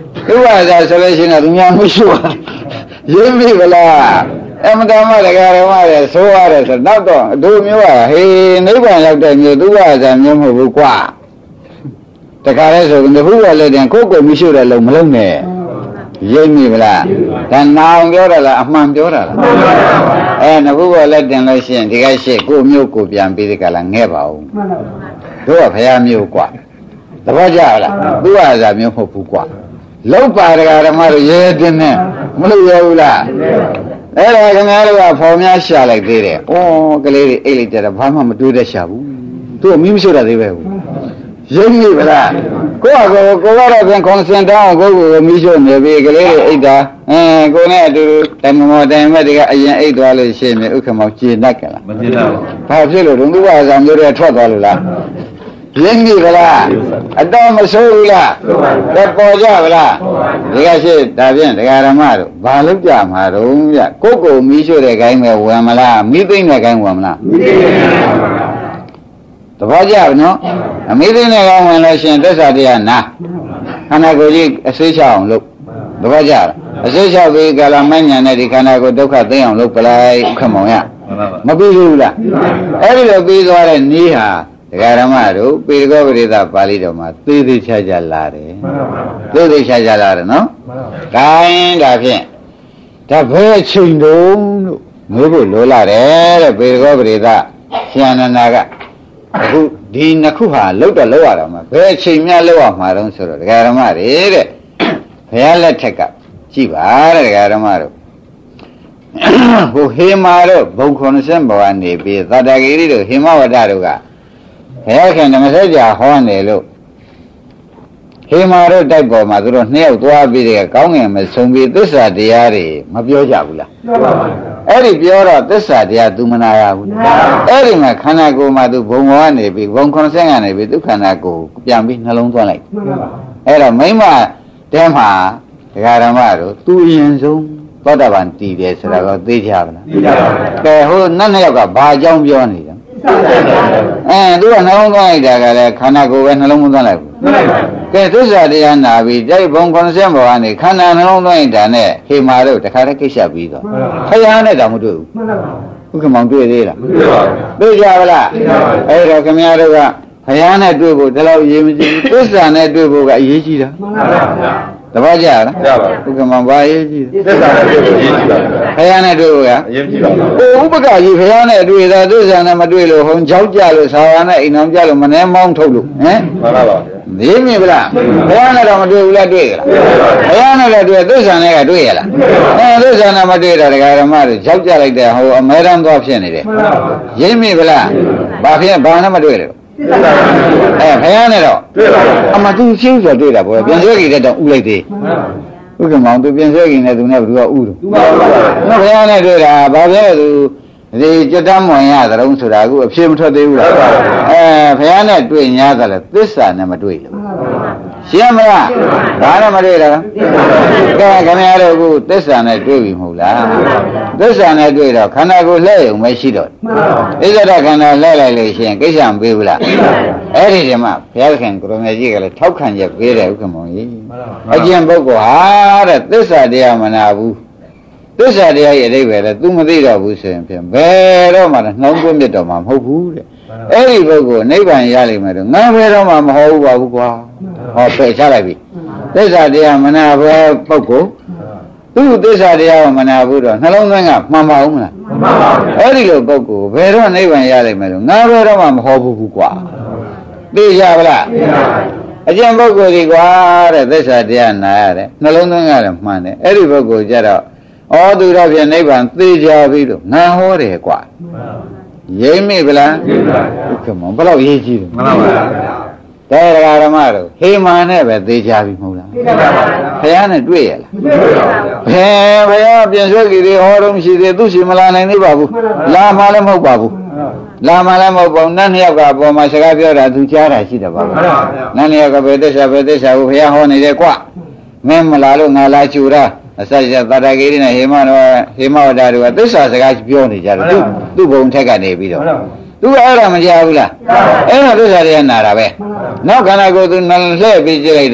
သူကသာဆိုလို့ရှိရင်သူများမရှိပါရင်းပြီဗလားအမတမတရားတော်ရတယ်ဆိုရတယ်ဆိုတော့တော့အတူမျိုးကဟေးနိဗ္ဗာန်ရောက်တဲ့မျိုးသူကသာမျိုးမဟုတ်ဘူးကွာတခါလဲဆိုရင်ဘုရားလည်းတင်ကိုယ်ကိုမရှိတဲ့လုံမလုံးနဲ့ရိပ်မိဗလားဒါနာအောင်ပြောတာလားအမှန်ပြောတာလားနဘုရားလည်းတင်လို့ရှိရင်ဒီကရှိကိုမျိုးကိုပြန်ပြီးဒီကလာငဲ့ပါဦးတို့ကဘုရားမျိုးကွာသဘောကျလားသူကသာမျိုးမဟုတ်ဘူးကွာလောက်ပါတရားဓမ္မတို့ရဲတင်းနဲ့မလို့ရဘူးလားအဲ့ဒါခင်ဗျားတို့ကဖော်များရှာလိုက်သေးတယ်ဩကလေးတွေအိတ်လိုက်ကြတာဘာမှမတွေးတတ်ရှာဘူးသူကမီးမရှိတာသေးပဲဘူးရိပ်မိဗလားကိုကတော့ပြန်ခွန်စင်တောင်းကိုမီးရှို့နေပြီကလေးတွေအိတ်တာကိုနဲ့အတူတန်မောတိုင်မက်တွေကအရင်အိတ်သွားလို့ရှိရင်ဥက္ကမောကျေနပ်ကြလားမကျေနပ်ဘူးဘာဖြစ်လို့ဒုက္ခအဆောင်မျိုးတွေထွက်သွားလို့လားရင်းပြီဗလားအတော့မဆိုးဘူးလားပေါ်ကြဗလားဒီကရှိဒါဖြင့်တရားဓမ္မတို့ဘာလို့ကြမှာတော့ဗျကိုမီးရှို့တဲ့ခိုင်းပဲဝင်မလားမီးသိမ့်တဲ့ခိုင်းဝင်မလားမီးသိမ့်တဲ့ခိုင်းဝင်ပါသဘောကျပြီနော်အမိသိနဲ့ကောင်းဝင်လို့ရှင်သစ္စာတရားနာခန္ဓာကိုယ်ကြီးအစိတ်ချအောင်လုပ်သဘောကျလားအစိတ်ချပြီးကာလမဉ္ဇဏ်နဲ့ဒီခန္ဓာကိုယ်ဒုက္ခသိအောင်လုပ်ပလိုက်ခမောင်ရမပြီးဘူးလားအဲ့ဒီလိုပြီးသွားတဲ့နည်းဟာတရားဓမ္မတို့ပေရကောပရိသပါဠိတော်မှာသေသေးချာချာလာတယ်သေသေးချာချာလာတယ်နော်ဒါရင်ဒါဖြင့်ဒါဘယ်ချိန်တုံးလို့မျိုးဖို့လိုလာတယ်တဲ့ပေရကောပရိသရှင်အနန္ဒာကအခုဒီနှစ်ခုဟာလောက်တော့လောက်ရတာမှာဘယ်အချိန်များလောက်ရမှာတုံးဆိုတော့ဒကာဓမ္မတွေတဲ့ဘုရားလက်ထက်ကကြည့်ပါတဲ့ဒကာဓမ္မတို့ဟိုဟေမာတို့ဘုံ90ဘဝနေပြီးသတ္တဂိရိတို့ဟေမဝတ္တတို့ကဘုရားခင်ဓမ္မစကြာဟောနေလို့ဟေမာတို့တိုက်ပေါ်မှာသူတို့နှစ်ယောက်သွားပြီးတဲ့ကောင်းငင်မဆုံးပြီးသစ္စာတရားတွေမပြောကြဘူးလားပြောပါဘူးအဲ့ဒီပြောတော့သစ္စာတရားသူမနာရဘူးအဲ့ဒီမှာခန္ဓာကိုယ်မှာသူဘုံဘောကနေပြီးဘုံ90ကနေပြီးသူခန္ဓာကိုယ်ပြန်ပြီးနှလုံးသွင်းလိုက်အဲ့တော့မိမတဲမှာဒကာဓမ္မတို့သူအရင်ဆုံးသောတာပန်တည်တယ်ဆိုတာတော့သိကြပါလားသိကြပါဘူးကဲဟိုနှစ်ယောက်ကဘာအကြောင်းပြောနေတယ်သူကနှလုံးသွင်းလိုက်တာကလည်းခန္ဓာကိုယ်ပဲနှလုံးမသွင်းလိုက်ဘူးကဲသစ္စာတရားနာပြီးတိုက်ဘုံ90ဘောကနေခန္ဓာနှလုံးသွင်းတာနဲ့ဟေမာတို့တခါတည်းကိစ္စပြီးတော့ဖယားနဲ့တောင်မတွေ့ဘူးဥက္ကမောင်တွေ့သေးလားမတွေ့ပါဘူးတွေ့ကြပါလားအဲ့တော့ခင်ဗျားတို့ကဖယားနဲ့တွေ့ဖို့ဒီလောက်ရေးမကြည့်ဘူးသစ္စာနဲ့တွေ့ဖို့ကအရေးကြီးတာမှန်ပါဗျာတပည့်ကြလားကြပါဘူးဥက္ကမောင်ဘာရေးကြည့်သစ္စာနဲ့တွေ့ဖို့ရေးကြည့်ပါဖယားနဲ့တွေ့ဖို့ကအရေးကြီးပါဘူးဥပက္ခကြီးဖယားနဲ့တွေ့တာသစ္စာနဲ့မတွေ့လို့ဟုံကြောက်ကြလို့သာဝရနဲ့အိမ်အောင်ကြလို့မနှဲမောင်းထုတ်လို့ဟမ်မှန်ပါပါနေမြင်ဗလားဘုရားနဲ့တော့မတွေ့ဘူးလားတွေ့ကြလားဘုရားနဲ့လည်းတွေ့သစ္စာနဲ့ကတွေ့ရလားသစ္စာနဲ့မတွေ့တာဒကာဓမ္မတွေကြောက်ကြလိုက်တဲ့ဟိုအမဲတမ်းသွားဖြစ်နေတယ်ရင်းမြင်ဗလားဘာဖြစ်ဘာနဲ့မတွေ့တယ်ဘုရားနဲ့တော့တွေ့ပါဘူးအမသူရှင်းဆိုတွေ့တာပေါ့ပြန်ဆွဲကြည့်တဲ့တော့ဥလိုက်သေးဥက္ကမောင်သူပြန်ဆွဲကြည့်နေသူနဲ့ဘယ်သူကဥတော့ဘုရားနဲ့တွေ့တာဘာဖြစ်လဲသူဒီကြွတမ်းမွန်ရသလုံးဆိုတာအခုအဖြစ်မထွက်သေးဘူးလားဘုရားနဲ့တွေ့냐သလဲသစ္စာနဲ့မတွေ့လို့ရှင်းမလားဘာနဲ့မတွေ့တာကဲခင်ဗျားတို့အခုသစ္စာနဲ့တွေ့ပြီမဟုတ်လားသစ္စာနဲ့တွေ့တော့ခန္ဓာကိုယ်လှည့်ုံပဲရှိတော့ဣဇဒခန္ဓာလှည့်လိုက်လို့ရှိရင်ကိစ္စမပေးဘူးလားအဲ့ဒီတည်းမှာဘုရားခင်ကိုရမေကြီးကလည်းထောက်ခံချက်ပေးတယ်ဥက္ကမောင်ကြီးအကျင့်ပုဂ္ဂိုလ်ဟာတဲ့သစ္စာတရားမနာဘူးသစ္စာတရားရဲ့အဓိပ္ပာယ်လည်း तू မသိတော့ဘူးဆိုရင်ဖြင့်ဘယ်တော့မှနှောင်းသွင်းမြတ်တော်မှာမဟုတ်ဘူးတဲ့အဲ့ဒီပုဂ္ဂိုလ်နိဗ္ဗာန်ရလိမ့်မယ်တော့ငါဘယ်တော့မှမဟုတ်ပါဘူးကွာဟောပယ်ချလိုက်ပြီသစ္စာတရားမနာဘဲပုဂ္ဂိုလ်သူ့သစ္စာတရားကိုမနာဘူးတော့နှလုံးသွင်းကမှန်ပါဦးမလားမှန်ပါပါအဲ့ဒီလိုပုဂ္ဂိုလ်ဘယ်တော့နိဗ္ဗာန်ရလိမ့်မယ်တော့ငါဘယ်တော့မှမဟုတ်ဘူးကွာသိကြပါလားသိပါပါအကျင့်ပုဂ္ဂိုလ်ဒီကွာတဲ့သစ္စာတရားနာရတယ်နှလုံးသွင်းရတယ်မှန်တယ်အဲ့ဒီပုဂ္ဂိုလ်ကြတော့ဩသူတော့ပြန်နိဗ္ဗာန်သိကြပြီလို့ငါဟောတယ်ကွာရိပ်မိဗလားရိပ်ပါဗျာကမဘယ်လောက်ရေးကြည့်လဲမှန်ပါဗျာတရားဓမ္မတို့ဟေမာနဲ့ပဲသိကြပြီမဟုတ်လားသိပါပါဘုရားနဲ့တွေ့ရလားတွေ့ပါဗျာဘယ်ဘုရားပြန်ဆွဲကြည့်သေးဟောတော့မရှိသေးသူရှိမလာနိုင်သေးပါဘူးလာမှလည်းမဟုတ်ပါဘူးလာမှလည်းမဟုတ်ပါဘူးနတ်နှစ်ယောက်ကအပေါ်မှာစကားပြောတာသူကြားတာရှိတယ်ပါဗျာနတ်နှစ်ယောက်ကဘယ်သစ္စာကိုဘုရားဟောနေတယ်ကွမင်းမလာလို့ငါလာချူတာအစရသတ္တဂိရိနဲ့ဟေမဝတ္တတို့ကသစ္စာစကားပြောနေကြတယ်သူ့ဘုံထက်ကနေပြီးတော့သူကအဲ့ဒါမကြားဘူးလားအဲ့တော့သစ္စာတွေကနာတာပဲနောက်ခန္ဓာကိုယ်သူလှည့်ပြီးကြည့်လိုက်တော့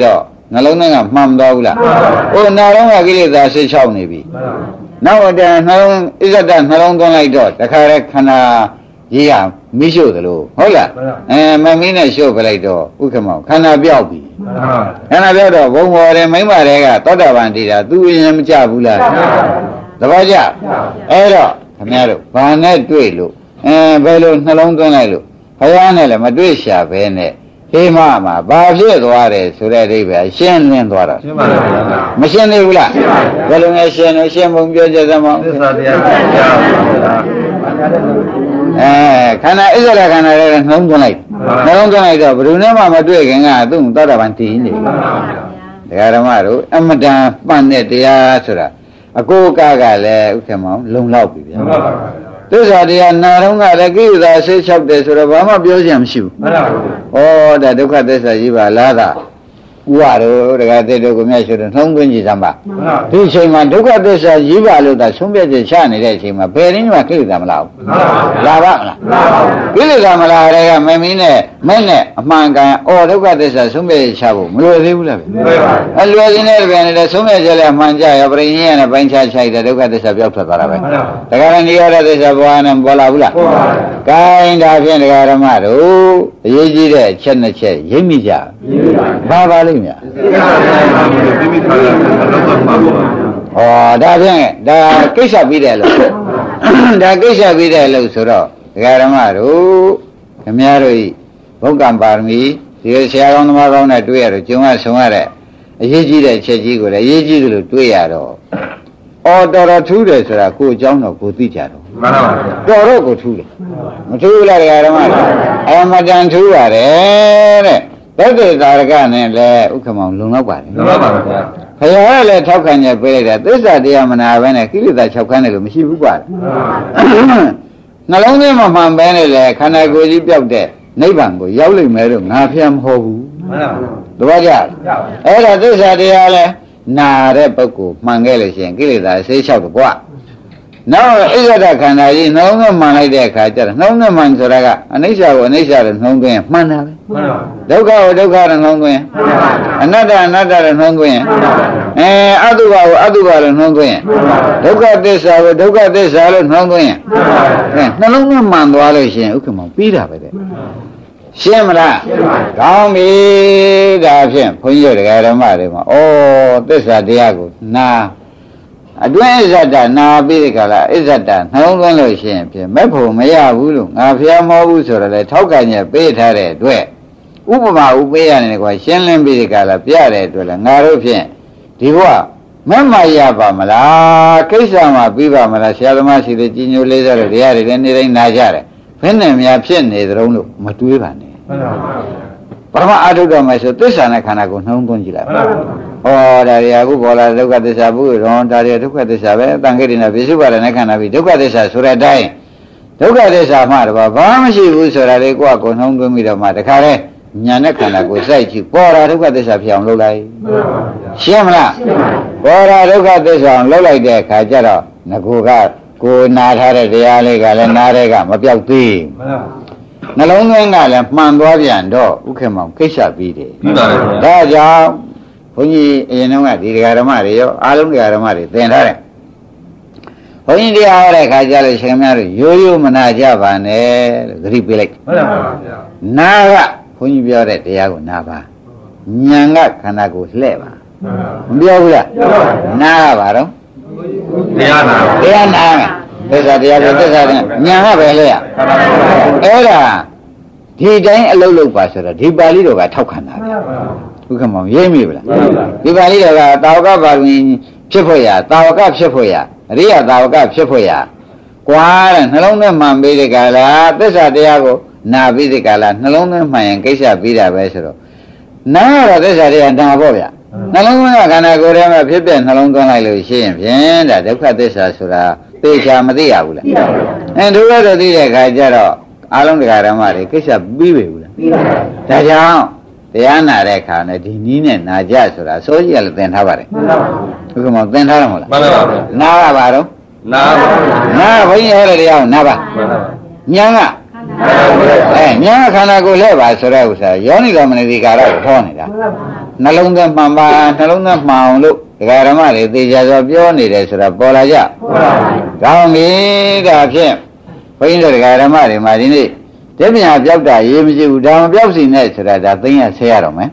နှလုံးသွင်းကမှန်သွားဘူးလားဟိုနာလုံးကကိလေသာ16နေပြီနောက်တော့နှလုံးဣဇဒနှလုံးသွင်းလိုက်တော့တခါတည်းခန္ဓာကြီးရမိရှို့သလိုဟုတ်လားမမင်းနဲ့ရှို့ပလိုက်တော့ဥက္ကမောခန္ဓာပြောက်ပြီခန္ဓာပြောက်တော့ဘုံဘော်တယ်မိမတွေကသောတာပန်တည်တာသူရင်မကြဘူးလားသဘောကျအဲ့တော့ခင်ဗျားတို့ဘာနဲ့တွေ့လို့ဘယ်လိုနှလုံးသွင်းလိုက်လို့ဘုရားနဲ့လည်းမတွေ့ရှာပဲနဲ့ဟေးမမှာဘာဖြစ်သွားတယ်ဆိုတဲ့အိဗယ်ရှင်းလင်းသွားတာရှင်းပါလားမရှင်းသေးဘူးလားဘယ်လိုလဲရှင်းလို့ရှင်းပုံပြောကြစမ်းမသစ္စာတရားကြားခန္ဓာဣဇရခန္ဓာရဲ့နှလုံးသွင်းလိုက်နှလုံးသွင်းလိုက်တော့ဘယ်သူနဲ့မှမတွေ့ခင်ကသူ့သောတာပန်တည်နေတယ်တရားဓမ္မတို့အမတန်ပန့်တဲ့တရားဆိုတာအကိုကလည်းဥက္ကမောင်လုံလောက်ပြီဗျာသစ္စာတရားနာတော့ကလည်းကိလေသာဆေး၆တယ်ဆိုတော့ဘာမှပြောစရာမရှိဘူးမှန်ပါဘူးဩဒါဒုက္ခသစ္စာကြီးပါလားသာဥပါတို့တရားသစ်တို့ကိုမြတ်ရှိတယ်နှုံးသွင်းကြည့်စမ်းပါဒီအချိန်မှာဒုက္ခသစ္စာကြီးပါလို့သာဆုံးဖြတ်ချက်ချနေတဲ့အချိန်မှာဘယ်ရင်းမှကိလေသာမလာဘူးလာပါမလားကိလေသာမလာတဲ့ကမမင်းနဲ့မဲ့နဲ့အမှန်ကန်ဩဒုက္ခသစ္စာဆုံးဖြတ်ချက်ချဖို့မလွယ်သေးဘူးလားအလွယ်သေးတဲ့ပြန်နေတဲ့ဆုံးဖြတ်ချက်လည်းအမှန်ကြရပြင်းရင်နဲ့ပိုင်းခြားချိုက်တဲ့ဒုက္ခသစ္စာပြောက်ထွက်သွားတာပဲတရားရဏိယသစ္စာဘဝနဲ့ပေါ်လာဘူးလားဂိုင်းဒါဖြင့်တရားဓမ္မတို့အရေးကြီးတဲ့အချက်နှစ်ချက်ရိပ်မိကြဘာပါလိမ့်မြတ်ဟောဒါဖြင့်ဒါကိစ္စပြီးတယ်လို့ဒါကိစ္စပြီးတယ်လို့ဆိုတော့ဒကာဓမ္မတို့ခမည်းတော်ဤဘုက္ကံပါရမီဒီဆရာကောင်းသမားကောင်းနဲ့တွေ့ရတော့ကျုံရဆုံရတဲ့အရေးကြီးတဲ့ချက်ကြီးကိုလည်းအရေးကြီးတယ်လို့တွေ့ရတော့အော်တော်ထူးတယ်ဆိုတာကိုအကြောင်းတော့ကိုသိကြတော့မှန်ပါဗျာတော်တော့ကိုထူးတယ်မထူးလားဒကာဓမ္မတို့အမတန်ထူးရတယ်တဲ့သတ္တေသာရကနဲ့လည်းဥက္ကမောင်လုံလောက်ပါတယ်လုံလောက်ပါဗျာခရရလည်းထောက်ခံရပေးလိုက်တာသစ္စာတရားမနာပဲနဲ့ကိလေသာ6ခန်းတယ်လို့မရှိဘူးကွာနှလုံးသွင်းမှမှန်ပဲနဲ့လေခန္ဓာကိုယ်ကြီးပြောက်တဲ့နိဗ္ဗာန်ကိုရောက်လိမ့်မယ်လို့ငါဖျံမဟုတ်ဘူးမှန်ပါဘူးတပည့်ကြအဲ့ဒါသစ္စာတရားလဲနာတဲ့ပုဂ္ဂိုလ်မှန်ခဲ့လို့ရှိရင်ကိလေသာဆေး6တော့ကွာနောက်ဣဇဒခန္ဓာကြီးနှလုံးသွင်းမှန်လိုက်တဲ့အခါကျတော့နှလုံးသွင်းမှန်ဆိုတာကအနိစ္စကိုအနိစ္စနဲ့နှလုံးသွင်းမှန်တာပဲမှန်ပါဒုက္ခကိုဒုက္ခနဲ့နှလုံးသွင်းအနတ္တအနတ္တနဲ့နှလုံးသွင်းအတုပါကိုအတုပါနဲ့နှလုံးသွင်းဒုက္ခသစ္စာကိုဒုက္ခသစ္စာလို့နှလုံးသွင်းနှလုံးသွင်းမှန်သွားလို့ရှိရင်ဥက္ကမောင်ပြီးတာပဲတဲ့ရှင်းမလားကောင်းပြီဒါဖြင့်ဘုန်းကြီးတို့တရားဓမ္မတွေမှာဩသစ္စာတရားကိုနာအတွင်းဣဇဒနာပြီးဒီကလာဣဇဒနှလုံးသွင်းလို့ရှိရင်ဖြင့်မဲ့ဖို့မရဘူးလို့ငါဖျားမောဘူးဆိုတော့လေထောက်ကန်ရပေးထားတဲ့အတွက်ဥပမာဥပေးရတယ်ကွာရှင်းလင်းပြီးဒီကလာပြတဲ့အတွက်လေငါတို့ဖြင့်ဒီဘဝမမရပါမလားကိစ္စမှာပြီးပါမလားဆရာသမားရှိတဲ့ကြီးညိုလေးစားတဲ့တရားတွေလည်းနေတိုင်းနာကြတယ်ဘယ်နဲ့များဖြစ်နေသလုံးလို့မတွေးပါနဲ့ပရမအာထုတော်မယ်ဆိုသစ္စာနဲ့ခန္ဓာကိုနှုံးသွင်းကြည့်လိုက်ဟောဒါရီအခုပေါ်လာဒုက္ခသစ္စာဘုရောဒါရီဒုက္ခသစ္စာပဲတန်ခိတိနဲ့ပြစ္ဆုပါဒနဲ့ခန္ဓာပြီးဒုက္ခသစ္စာဆိုတဲ့အတိုင်းဒုက္ခသစ္စာမှတော့ဘာမှမရှိဘူးဆိုတာလေကိုယ့်ကိုနှုံးသွင်းပြီးတော့မှတခါတည်းညာနဲ့ခန္ဓာကိုစိုက်ကြည့်ပေါ်လာဒုက္ခသစ္စာဖြစ်အောင်လုပ်လိုက်ရှင်းမလားပေါ်လာဒုက္ခသစ္စာအောင်လုပ်လိုက်တဲ့အခါကျတော့ငကိုကကိုနာထားတဲ့တရားလေးကလည်းနားတဲ့ကမပြောက်သေးနှလုံးသွင်းကလည်းမှန်သွားပြန်တော့ဥက္ကမောင်ကိစ္စပြီးတယ်ပြီးပါပြီဒါကြောင့်ဘုန်းကြီးအရင်ကဒီတရားဓမ္မတွေရောအားလုံးတရားဓမ္မတွေသင်ထားတယ်ဘုန်းကြီးတရားဟောတဲ့အခါကျလို့ရှင်များတို့ရိုးရိုးမနာကြပါနဲ့လို့ဂရိပေးလိုက်ဟုတ်ပါပါဗျာနာကဘုန်းကြီးပြောတဲ့တရားကိုနာပါဉာဏ်ကခန္ဓာကိုလှဲ့ပါမပြောဘူးလားနာကပါတော့တရားနာသစ္စာတရားကိုသစ္စာနဲ့ဉာဏ်ကပဲလှဲ့ရအဲ့ဒါဒီတိုင်းအလုပ်လုပ်ပါဆိုတော့ဒီပါဠိတော်ကထောက်ခံတာဗျဥက္ကမောင်ရေးမိဗလားဒီပါဠိတော်ကတာဝကပါဠိဖြစ်ဖို့ရတာဝကဖြစ်ဖို့ရအရိယတာဝကဖြစ်ဖို့ရကွာတဲ့နှလုံးသွင်းမှန်ပြီးဒီကလာသစ္စာတရားကိုနာပြီးဒီကလာနှလုံးသွင်းမှန်ရင်ကိစ္စပြီးတာပဲဆိုတော့နာတော့သစ္စာတရားနာဖို့ဗျနှလုံးသွင်းကခန္ဓာကိုယ်ထဲမှာဖြစ်ပြနှလုံးသွင်းလိုက်လို့ရှိရင်ဖြင့်ဒါဒုက္ခသစ္စာဆိုတာသိချာမသိရဘူးလားဒုက္ခတော့သိတဲ့အခါကျတော့အားလုံးတရားဓမ္မတွေကိစ္စပြီးပြီဘူးလားပြီးပါဘူးဒါကြောင့်တရားနာတဲ့အခါနဲ့ဒီနည်းနဲ့နာကြဆိုတာစိုးကြီးကလည်းသင်ထားပါတယ်မှန်ပါဘူးဘုရားသင်ထားတယ်မဟုတ်လားမှန်ပါဘူးနာကပါတော့နာဘုန်းကြီးဟောတဲ့တရားကိုနာပါမှန်ပါဘူးဉာဏ်ကဉာဏ်ကခန္ဓာကိုယ်လဲပါဆိုတဲ့ဥစ္စာယောနိတော်မနတိကာရကိုဟောနေတာမှန်ပါဘူးနှလုံးသွင်းမှန်ပါနှလုံးသွင်းမှန်အောင်လို့ဒကာဓမ္မတွေသေချာစွာပြောနေတယ်ဆိုတာပေါ်လာကြကောင်းပြီဒါဖြင့်ဘုန်းကြီးတို့ဒကာဓမ္မတွေမှာဒီနေ့တပညာပြောက်တာရေးမရှိဘူးဒါမပြောက်စီနဲ့ဆိုတာဒါသိရဆဲရတော့မယ်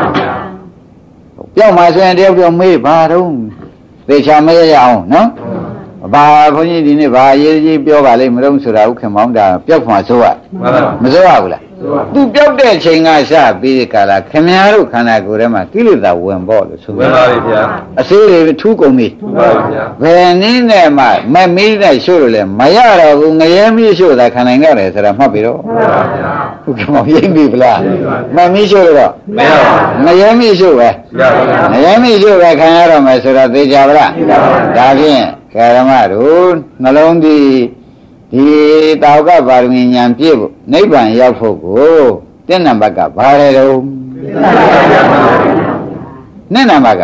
ပြောက်မှဆိုရင်တယောက်ပြောမေးဘာတော့သေချာမေးရအောင်နော်ဘာဘုန်းကြီးဒီနေ့ဘာရေးကြီးပြောပါလိမ့်မလို့ဆိုတာဥက္ကမောင်းတာပြောက်မှဆိုရမဆိုရဘူးလားသူပြောက်တဲ့ချိန်ကစပြီးဒီကလာခင်ဗျားတို့ခန္ဓာကိုယ်ထဲမှာကိလေသာဝင်ပေါ့လို့ဆိုဝင်ပါပြီဗျာအစေးတွေထူးကုန်ပြီမှန်ပါဗျာဘယ်နည်းနဲ့မှမမီးနဲ့ရှို့လို့လဲမရတော့ဘူးငရဲမီးရှို့တာခံနိုင်ရတယ်ဆိုတာမှတ်ပြီတော့မှန်ပါဗျာဥက္ကမောင်းရိပ်ပြီဗလားမမီးရှို့လို့တော့မရပါဘူးငရဲမီးရှို့ပဲရပါဗျာငရဲမီးရှို့ပဲခံရတော့မယ်ဆိုတော့သိကြပါလားဒါဖြင့်ဓမ္မတို့နှလုံးဒီတာဝကပါရမီဉာဏ်ပြည့်ဖို့နိဗ္ဗာန်ရောက်ဖို့ကိုတဲ့နံပါတ်ကဘာလဲတော့နဲ့နံပါတ်က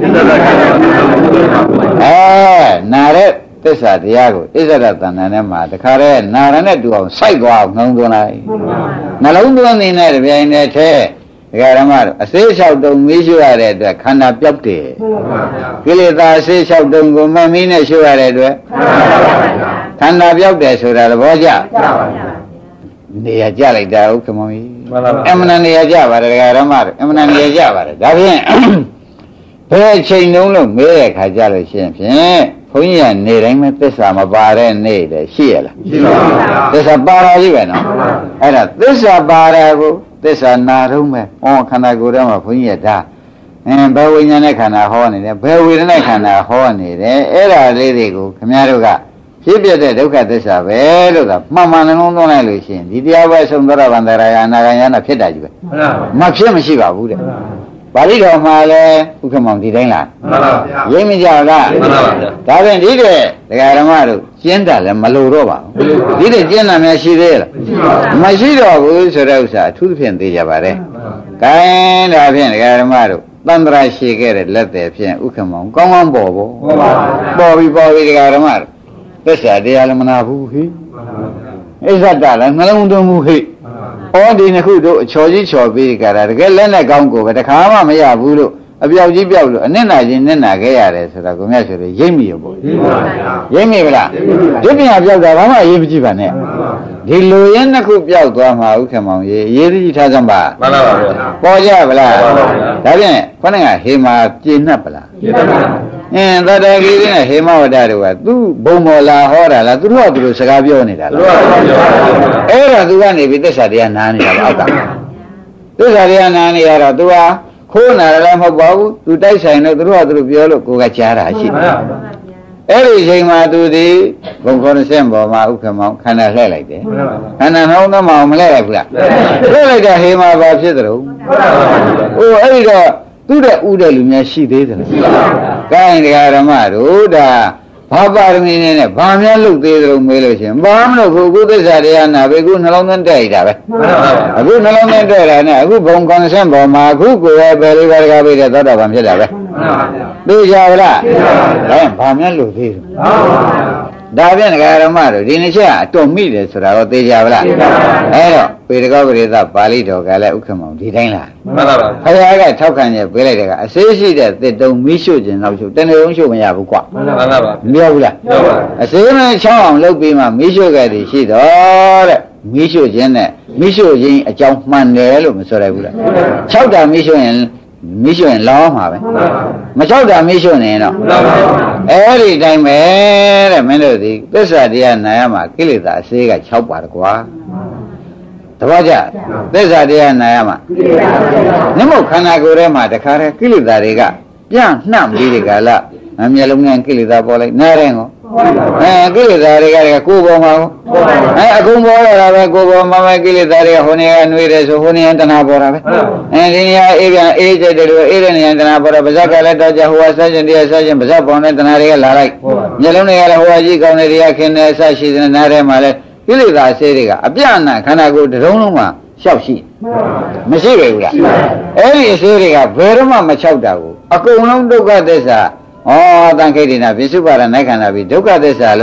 နာတဲ့သစ္စာတရားကိုဣဇရတဏ္ဍာနဲ့မှာတခါတည်းနာရနဲ့တူအောင်စိုက်သွားအောင်နှုံးသွင်းလိုက်နှလုံးသွင်းနေတဲ့တပြိုင်တည်းထဲဒကာဓမ္မတို့အစေးလျှောက်တုံမီးရှိရတဲ့အတွက်ခန္ဓာပြောက်တယ်ကိလေသာအစေးလျှောက်တုံကိုမမီးနဲ့ရှိရတဲ့အတွက်ခန္ဓာပြောက်တယ်ဆိုတာသဘောကျနေရာကြလိုက်တာဥက္ကမောကြီးအမှန်နေရာကြပါတယ်ဒကာဓမ္မတို့အမှန်နေရာကြပါတယ်ဒါဖြင့်ဘယ်ချိန်တုန်းလို့မေးတဲ့ခါကြလို့ရှိရင်ဖြင့်ဘုန်းကြီးကနေတိုင်းမဲ့သစ္စာမပါတဲ့နေ့တည်းရှိရလားရှိပါဘူးဗျာသစ္စာပါတာကြီးပဲနော်အဲ့ဒါသစ္စာပါတာကိုသစ္စာနာတော့မဲ့ဩခန္ဓာကိုယ်ထဲမှာဘုန်းကြီးကဒါဘယ်ဝိညာဉ်နဲ့ခန္ဓာဟောနေတယ်ဘယ်ဝေဒနာခန္ဓာဟောနေတယ်အဲ့ဒါလေးတွေကိုခင်ဗျားတို့ကဖြစ်ပြတဲ့ဒုက္ခသစ္စာပဲလို့ကမှန်မှန်နှလုံးသွင်းလိုက်လို့ရှိရင်ဒီတရားပဲဆုံးသောဗန္တရာယအနာဂံယနာဖြစ်တာကြီးပဲမဖြစ်မရှိပါဘူးတဲ့ပါဠိတော်မှာလည်းဥက္ကမောင်ဒီတိုင်းလားမှန်ပါဗျာရိပ်မကြလားမှန်ပါဗျာဒါဖြင့်ဒီတဲ့ဒကာဓမ္မတို့ကျင်းတာလည်းမလိုတော့ပါဘူးဒီတဲ့ကျင်းတာများရှိသေးလားမရှိတော့ဘူးဆိုတဲ့ဥစ္စာအထူးသဖြင့်သိကြပါတယ်ကဲဒါဖြင့်ဒကာဓမ္မတို့သန္တရာရှိခဲ့တဲ့လက်တယ်ဖြင့်ဥက္ကမောင်ကောင်းကောင်းပေါ်ပေါ်ပြီဒကာဓမ္မတို့သစ္စာတရားလည်းမနာဘူးဟိဣဇတလည်းနှလုံးသွင်းမှုဟိဩဒီနှစ်ခုတို့အချော်ကြီးချော်ပြီးကြတာတကယ်လက်နဲ့ကောင်းကိုပဲတခါမှမရဘူးလို့အပြောက်ကြီးပြောက်လို့အနစ်နာချင်းနစ်နာခဲ့ရတယ်ဆိုတာကိုမြတ်ဆိုလို့ရိပ်မိရပေါ့ရိပ်မိပါလားဒီပြန်ပြောက်တာဘာမှရေးမကြည့်ပါနဲ့ဒီလိုရင်းနှစ်ခုပြောက်သွားမှာဥက္ကမောင်ရေးရေးကြည့်ထားစမ်းပါမှန်ပါပါပေါ်ကြပါလားဒါဖြင့်ခေါင်းကဟေမာကျေနပ်ပါလားကျေနပ်ပါသတ္တဂိရိနဲ့ဟေမဝတ္တတို့ကသူ့ဘုံမော်လာဟောတာလားသူတို့ကသူတို့စကားပြောနေတာလားအဲ့ဒါသူကနေပြီးသစ္စာတရားနားနေတာပါအောက်ကသစ္စာတရားနားနေရတော့သူကခိုးနာလည်းမဟုတ်ပါဘူးသူတိုက်ဆိုင်တော့သူတို့ကသူတို့ပြောလို့ကိုယ်ကကြားတာရှိတယ်အဲ့ဒီအချိန်မှာသူဒီဘုံခေါ်တဲ့ပေါ်မှာဥက္ကမောင်ခန္ဓာလှည့်လိုက်တယ်ခန္ဓာနှောင်းသမောင်မလှည့်လိုက်ဘူးလားလှည့်လိုက်တာဟေမာဘာဖြစ်သလဲဟိုအဲ့ဒီတော့သူ့တဲ့ဥတဲ့လူများရှိသေးတယ်လားကဲတရားဓမ္မတို့ဒါဘာပါရမီနဲ့ဘာများလုပ်သေးတယ်လို့မေးလို့ရှင်ဘာမလို့ခုသစ္စာတရားနာပဲခုနှလုံးသွင်းတိုက်တာပဲအခုနှလုံးသွင်းတိုက်တာနဲ့အခုဘုံကွန်ဆင့်ပေါ်မှာအခုကိုယ်ပဲလေးပါးတကားပြီးတဲ့သောတာပန်ဖြစ်တာပဲသိကြပါလားဒါဘာများလုပ်သေးတယ်ဒါဖြင့်ဓမ္မတို့ဒီနှစ်ချက်အတော်မိတယ်ဆိုတာတော့သိကြပါလားအဲ့တော့ပေတကောပရိသပါဠိတော်ကလည်းဥက္ကမောင်ဒီတိုင်းလားမှန်ပါပါဘုရားကထောက်ခံရပေးလိုက်တဲ့ကအစေးရှိတဲ့သစ်တုံမီးရှို့ခြင်းတော့ရှို့တနေ့လုံးရှို့မရဘူးကွာမှန်ပါပါမပြောဘူးလားပြောပါအစေးနဲ့ချောင်းအောင်လုပ်ပြီးမှမီးရှို့ခဲ့သည်ရှိတော့တဲ့မီးရှို့ခြင်းနဲ့မီးရှို့ခြင်းအကြောင်းမှန်တယ်လို့မဆိုရဘူးလား6တာမီးရှို့ရင်လောင်းမှာပဲမ6တာမီးရှို့နေတော့အဲ့ဒီတိုင်းပဲတဲ့မင်းတို့ဒီသစ္စာတရားနာရမှာကိလေသာအစေးက6ပါတကွာတပည့်ကြသစ္စာတရားနာရမှာနမုတ်ခန္ဓာကိုယ်ထဲမှာတခါတည်းကိလေသာတွေကပြန့်နှံ့ပြီးဒီကလာမျက်လုံးနဲ့ကိလေသာပေါ်လိုက်နားရင်ကောကိလေသာတွေကကိုယ်ပေါ်မှာအကုန်ပေါ်လာတာပဲကိုယ်ပေါ်မှာပဲကိလေသာတွေကဟိုနေကနှွေးတယ်ဆိုဟိုနေကတဏှာပေါ်တာပဲဒီနေရာအေးကြတယ်လို့အေးတဲ့နေရာတဏှာပေါ်တာပါဇက်ကလည်းတော့ကြဟိုကဆက်ရှင်တရားဆက်ရှင်ပါဇက်ပေါ်နဲ့တဏှာတွေကလာလိုက်မျက်လုံးတွေကလည်းဟိုကကြီးကောင်းတဲ့တရားခင်းနေဆက်ရှိတဲ့နားထဲမှာလည်းကိလေသာဆေးတွေကအပြအနှံ့ခန္ဓာကိုယ်တစ်လုံးလုံးမှာလျှောက်ရှိမရှိပဲဘူးလားအဲ့ဒီအဆေးတွေကဘယ်တော့မှမချောက်တာဘူးအကုန်လုံးဒုက္ခသစ္စာဩတန်ခိတ္တိနာပိစုပါဒနိုင်ခန္ဓာပြီးဒုက္ခသစ္စာလို့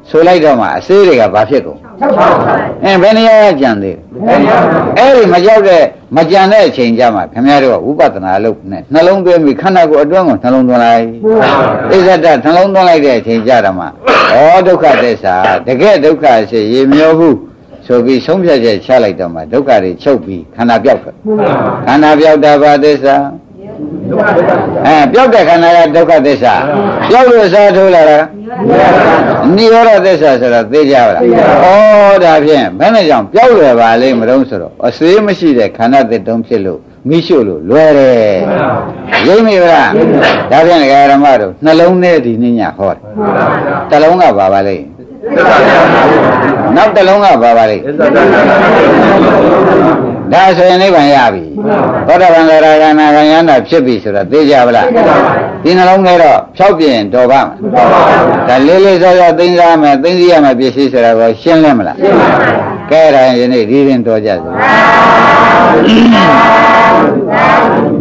ဆိုလိုက်တော့မှအစေးတွေကဘာဖြစ်ကုန်ဘယ်နေရာကြံသေးအဲ့ဒီမကြောက်တဲ့မကြံတဲ့အချိန်ကြမှာခင်ဗျားတို့ကဝိပဿနာလုပ်နဲ့နှလုံးသွင်းပြီးခန္ဓာကိုယ်အတွင်းကိုနှလုံးသွင်းလိုက်ဣဇဒနှလုံးသွင်းလိုက်တဲ့အချိန်ကြတော့မှဩဒုက္ခသစ္စာတကယ်ဒုက္ခရှိရေမျောဘူးဆိုပြီးဆုံးဖြတ်ချက်ချလိုက်တော့မှဒုက္ခတွေချုပ်ပြီးခန္ဓာပြောက်တယ်ခန္ဓာပြောက်တာဘာသစ္စာပြောက်တဲ့ခန္ဓာကဒုက္ခသစ္စာပြောက်လို့စားထိုးလာတာနိရောဓသစ္စာဆိုတော့သိကြပါလားဩဒါဖြင့်ဘယ်နဲ့ကြောင့်ပြောက်လွယ်ပါလိမ့်မလို့ဆိုတော့အစေးမရှိတဲ့ခန္ဓာသစ်တုံးဖြစ်လို့မိရှုလို့လွယ်တယ်ရိပ်မိဗလားဒါဖြင့်ဒကာရမတို့နှလုံးနဲ့ဒီနည်းညဟောတယ်တစ်လုံးကပါပါလိမ့်နောက်တစ်လုံးကပါပါလိမ့်ဒါဆိုရင်နိဗ္ဗာန်ရပြီသောတာပန်သရဂါနာဂယန္တာဖြစ်ပြီဆိုတော့သိကြပါလားဒီနှလုံးထဲတော့ဖြောက်ပြင်တော်ပါမှာဒါလေးလေးစားစားသိစားမယ်သိသိရမယ်ပြည့်စည်ဆိုတာကိုရှင်းလင်းမလားရှင်းပါပါကဲဒါယနေ့ဒီရင်တော်ကြစို့